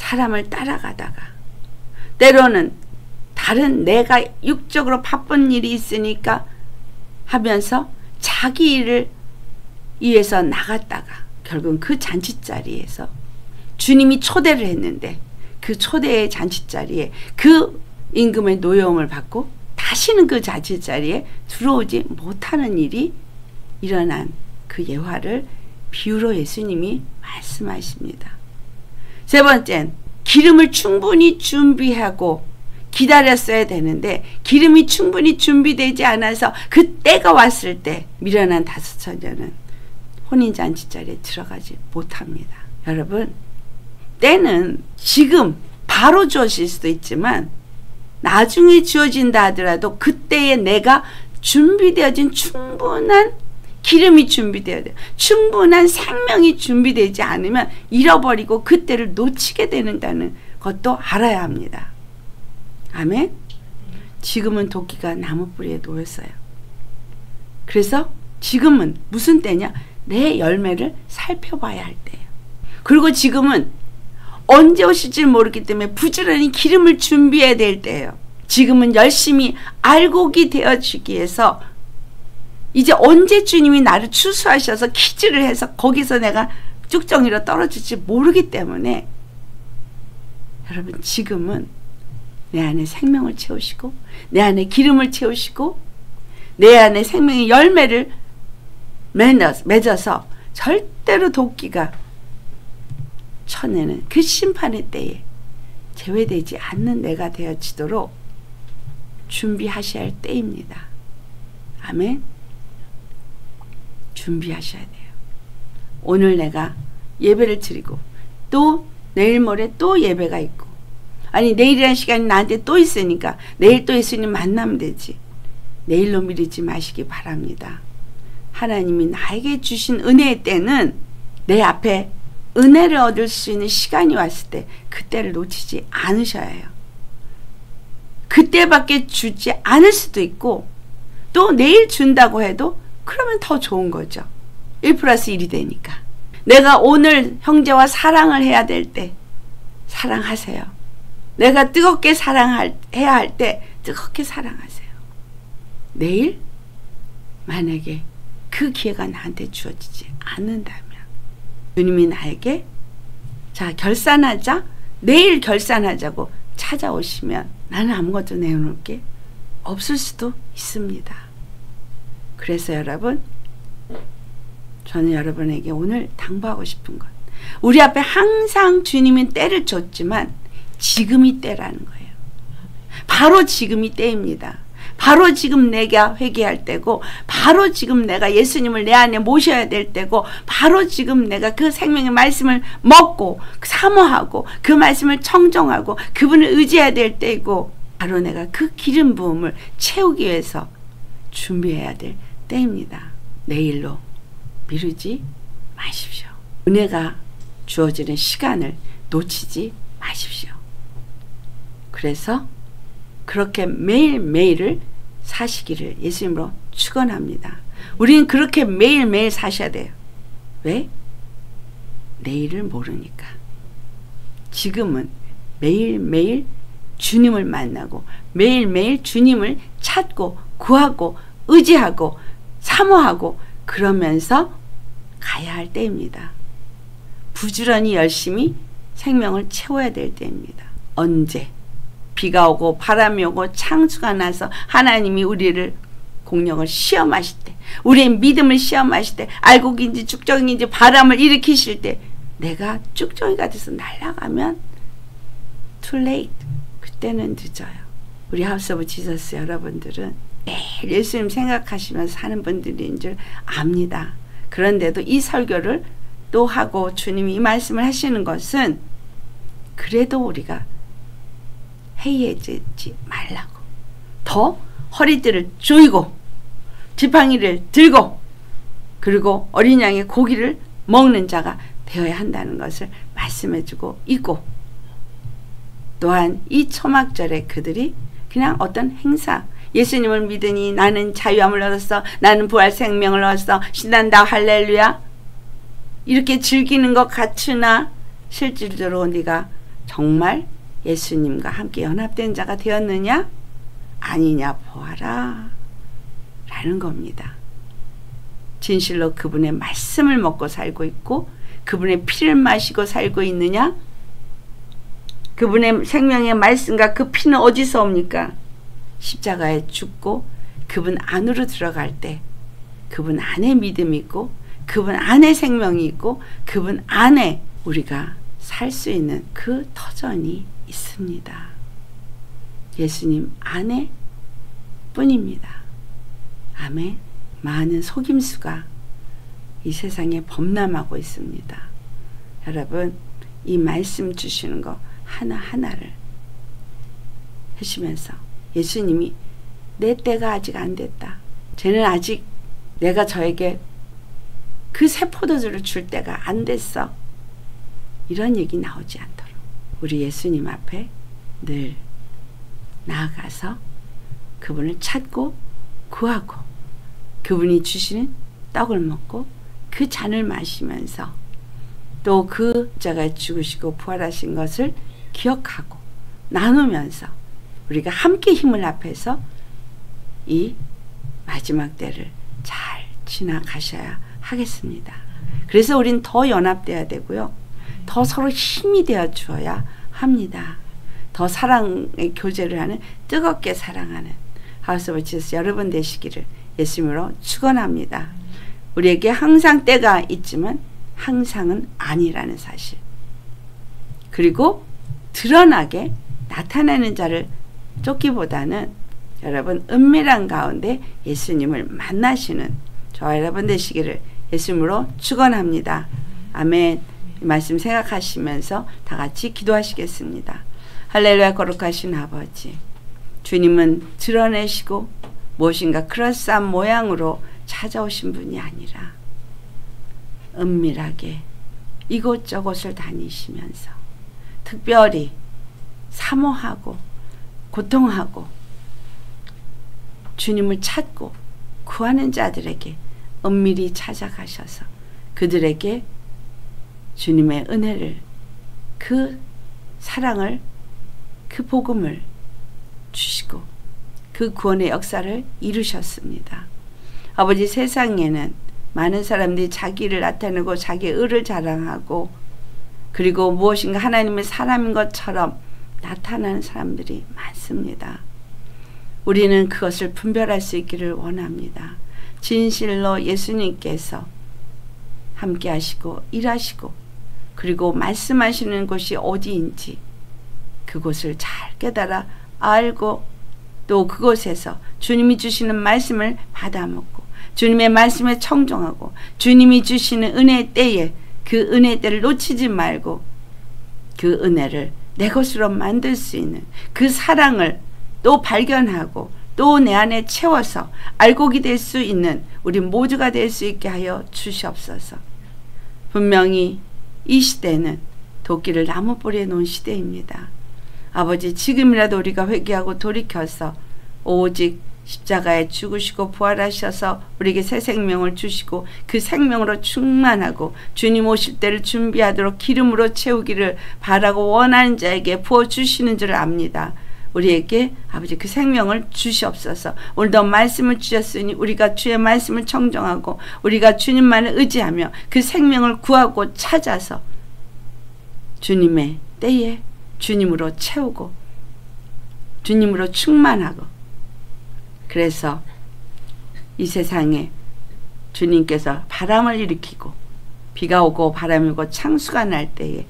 사람을 따라가다가 때로는 다른 내가 육적으로 바쁜 일이 있으니까 하면서 자기 일을 위해서 나갔다가 결국은 그 잔치자리에서 주님이 초대를 했는데 그 초대의 잔치자리에 그 임금의 노여움을 받고 다시는 그 잔치자리에 들어오지 못하는 일이 일어난 그 예화를 비유로 예수님이 말씀하십니다. 세 번째는 기름을 충분히 준비하고 기다렸어야 되는데 기름이 충분히 준비되지 않아서 그 때가 왔을 때 미련한 다섯 처녀는 혼인잔치 자리에 들어가지 못합니다. 여러분, 때는 지금 바로 주어질 수도 있지만 나중에 주어진다 하더라도 그때에 내가 준비되어진 충분한 기름이 준비되어야 돼요. 충분한 생명이 준비되지 않으면 잃어버리고 그때를 놓치게 되는다는 것도 알아야 합니다. 아멘? 지금은 도끼가 나무 뿌리에 놓였어요. 그래서 지금은 무슨 때냐? 내 열매를 살펴봐야 할 때예요. 그리고 지금은 언제 오실지 모르기 때문에 부지런히 기름을 준비해야 될 때예요. 지금은 열심히 알곡이 되어주기 위해서 이제 언제 주님이 나를 추수하셔서 키즈를 해서 거기서 내가 쭉정이로 떨어질지 모르기 때문에 여러분, 지금은 내 안에 생명을 채우시고 내 안에 기름을 채우시고 내 안에 생명의 열매를 맺어서 절대로 도끼가 쳐내는 그 심판의 때에 제외되지 않는 내가 되어지도록 준비하셔야 할 때입니다. 아멘. 준비하셔야 돼요. 오늘 내가 예배를 드리고 또 내일 모레 또 예배가 있고, 아니 내일이라는 시간이 나한테 또 있으니까 내일 또 예수님 만나면 되지. 내일로 미루지 마시기 바랍니다. 하나님이 나에게 주신 은혜의 때는 내 앞에 은혜를 얻을 수 있는 시간이 왔을 때 그때를 놓치지 않으셔야 해요. 그때밖에 주지 않을 수도 있고 또 내일 준다고 해도 그러면 더 좋은 거죠. 일 플러스 일이 되니까. 내가 오늘 형제와 사랑을 해야 될 때 사랑하세요. 내가 뜨겁게 사랑해야 할 때 뜨겁게 사랑하세요. 내일 만약에 그 기회가 나한테 주어지지 않는다면 주님이 나에게 자 결산하자, 내일 결산하자고 찾아오시면 나는 아무것도 내어놓을 게 없을 수도 있습니다. 그래서 여러분, 저는 여러분에게 오늘 당부하고 싶은 것, 우리 앞에 항상 주님이 때를 줬지만 지금이 때라는 거예요. 바로 지금이 때입니다. 바로 지금 내가 회개할 때고, 바로 지금 내가 예수님을 내 안에 모셔야 될 때고, 바로 지금 내가 그 생명의 말씀을 먹고 사모하고 그 말씀을 청정하고 그분을 의지해야 될 때이고, 바로 내가 그 기름 부음을 채우기 위해서 준비해야 될 때입니다. 내일로 미루지 마십시오. 은혜가 주어지는 시간을 놓치지 마십시오. 그래서 그렇게 매일매일을 사시기를 예수님으로 축원합니다. 우리는 그렇게 매일매일 사셔야 돼요. 왜? 내일을 모르니까. 지금은 매일매일 주님을 만나고 매일매일 주님을 찾고 구하고 의지하고 사모하고 그러면서 가야 할 때입니다. 부지런히 열심히 생명을 채워야 될 때입니다. 언제? 비가 오고 바람이 오고 창수가 나서 하나님이 우리를 공력을 시험하실 때, 우리의 믿음을 시험하실 때, 알곡인지 쭉정인지 바람을 일으키실 때 내가 쭉정이가 돼서 날아가면 too late. 그때는 늦어요. 우리 하우스 오브 지저스 여러분들은 매일 예수님 생각하시면서 사는 분들인 줄 압니다. 그런데도 이 설교를 또 하고 주님이 이 말씀을 하시는 것은 그래도 우리가 해이해지지 말라고, 더 허리띠를 조이고 지팡이를 들고 그리고 어린 양의 고기를 먹는 자가 되어야 한다는 것을 말씀해주고 있고, 또한 이 초막절에 그들이 그냥 어떤 행사, 예수님을 믿으니 나는 자유함을 얻었어, 나는 부활 생명을 얻었어, 신난다 할렐루야, 이렇게 즐기는 것 같으나 실질적으로 네가 정말 예수님과 함께 연합된 자가 되었느냐 아니냐 보아라 라는 겁니다. 진실로 그분의 말씀을 먹고 살고 있고 그분의 피를 마시고 살고 있느냐? 그분의 생명의 말씀과 그 피는 어디서 옵니까? 십자가에 죽고 그분 안으로 들어갈 때 그분 안에 믿음이 있고 그분 안에 생명이 있고 그분 안에 우리가 살 수 있는 그 터전이 있습니다. 예수님 안에 뿐입니다. 아멘. 많은 속임수가 이 세상에 범람하고 있습니다. 여러분, 이 말씀 주시는 거 하나하나를 하시면서 예수님이 내 때가 아직 안 됐다. 쟤는 아직 내가 저에게 그 새 포도주를 줄 때가 안 됐어. 이런 얘기 나오지 않도록 우리 예수님 앞에 늘 나아가서 그분을 찾고 구하고 그분이 주시는 떡을 먹고 그 잔을 마시면서 또 그 자가 죽으시고 부활하신 것을 기억하고 나누면서 우리가 함께 힘을 합해서 이 마지막 때를 잘 지나가셔야 하겠습니다. 그래서 우린 더 연합돼야 되고요. 더 서로 힘이 되어 주어야 합니다. 더 사랑의 교제를 하는 뜨겁게 사랑하는 하우스 오브 지저스 여러분 되시기를 예수님으로 축원합니다. 우리에게 항상 때가 있지만 항상은 아니라는 사실. 그리고 드러나게 나타내는 자를 쫓기보다는 여러분 은밀한 가운데 예수님을 만나시는 저와 여러분 되시기를 예수님으로 축원합니다. 아멘. 이 말씀 생각하시면서 다 같이 기도하시겠습니다. 할렐루야. 거룩하신 아버지, 주님은 드러내시고 무엇인가 그럴싸한 모양으로 찾아오신 분이 아니라 은밀하게 이곳저곳을 다니시면서 특별히 사모하고 고통하고 주님을 찾고 구하는 자들에게 은밀히 찾아가셔서 그들에게 주님의 은혜를, 그 사랑을, 그 복음을 주시고 그 구원의 역사를 이루셨습니다. 아버지, 세상에는 많은 사람들이 자기를 나타내고 자기의 의를 자랑하고 그리고 무엇인가 하나님의 사람인 것처럼 나타나는 사람들이 많습니다. 우리는 그것을 분별할 수 있기를 원합니다. 진실로 예수님께서 함께 하시고 일하시고 그리고 말씀하시는 곳이 어디인지 그곳을 잘 깨달아 알고 또 그곳에서 주님이 주시는 말씀을 받아먹고 주님의 말씀에 청종하고 주님이 주시는 은혜의 때에 그 은혜의 때를 놓치지 말고 그 은혜를 내 것으로 만들 수 있는 그 사랑을 또 발견하고 또 내 안에 채워서 알곡이 될 수 있는 우리 모두가 될 수 있게 하여 주시옵소서. 분명히 이 시대는 도끼를 나무 뿌리에 놓은 시대입니다. 아버지, 지금이라도 우리가 회개하고 돌이켜서 오직 십자가에 죽으시고 부활하셔서 우리에게 새 생명을 주시고 그 생명으로 충만하고 주님 오실 때를 준비하도록 기름으로 채우기를 바라고 원하는 자에게 부어주시는 줄 압니다. 우리에게 아버지 그 생명을 주시옵소서. 오늘도 말씀을 주셨으니 우리가 주의 말씀을 청정하고 우리가 주님만을 의지하며 그 생명을 구하고 찾아서 주님의 때에 주님으로 채우고 주님으로 충만하고, 그래서 이 세상에 주님께서 바람을 일으키고 비가 오고 바람이 오고 창수가 날 때에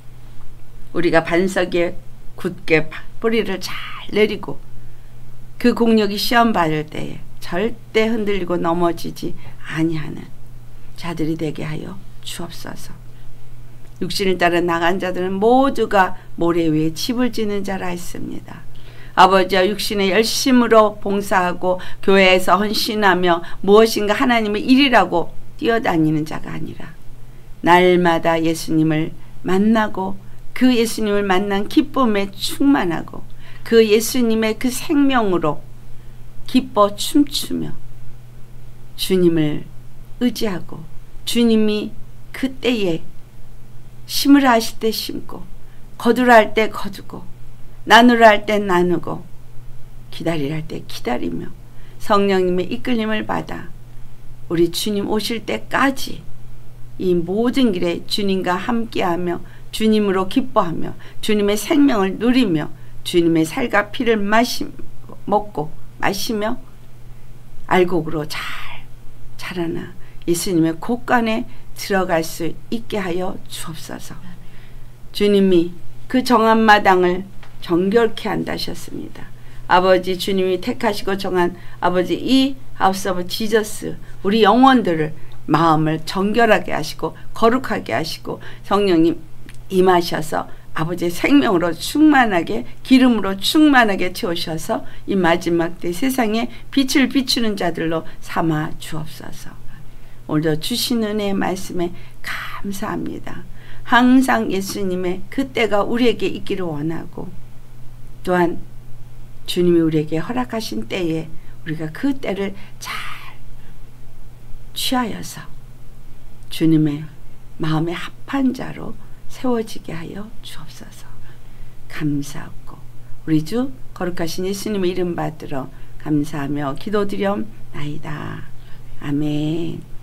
우리가 반석에 굳게 뿌리를 잘 내리고 그 공력이 시험 받을 때에 절대 흔들리고 넘어지지 아니하는 자들이 되게 하여 주옵소서. 육신을 따라 나간 자들은 모두가 모래 위에 집을 짓는 자라 했습니다. 아버지와 육신의 열심으로 봉사하고 교회에서 헌신하며 무엇인가 하나님의 일이라고 뛰어다니는 자가 아니라 날마다 예수님을 만나고 그 예수님을 만난 기쁨에 충만하고 그 예수님의 그 생명으로 기뻐 춤추며 주님을 의지하고 주님이 그때에 심으라 하실 때 심고 거두라 할 때 거두고 나누라 할 때 나누고 기다리라 할 때 기다리며 성령님의 이끌림을 받아 우리 주님 오실 때까지 이 모든 길에 주님과 함께하며 주님으로 기뻐하며 주님의 생명을 누리며 주님의 살과 피를 마시, 먹고 마시며 알곡으로 잘 자라나 예수님의 곳간에 들어갈 수 있게 하여 주옵소서. 주님이 그 정한 마당을 정결케 한다 하셨습니다. 아버지 주님이 택하시고 정한 아버지 이 하우스 오브 지저스 우리 영혼들을 마음을 정결하게 하시고 거룩하게 하시고 성령님 임하셔서 아버지의 생명으로 충만하게 기름으로 충만하게 채우셔서 이 마지막 때 세상에 빛을 비추는 자들로 삼아 주옵소서. 오늘도 주신 은혜의 말씀에 감사합니다. 항상 예수님의 그 때가 우리에게 있기를 원하고 또한 주님이 우리에게 허락하신 때에 우리가 그 때를 잘 취하여서 주님의 마음에 합한 자로 세워지게 하여 주옵소서. 감사하고 우리 주 거룩하신 예수님의 이름 받들어 감사하며 기도드려옵나이다. 아멘.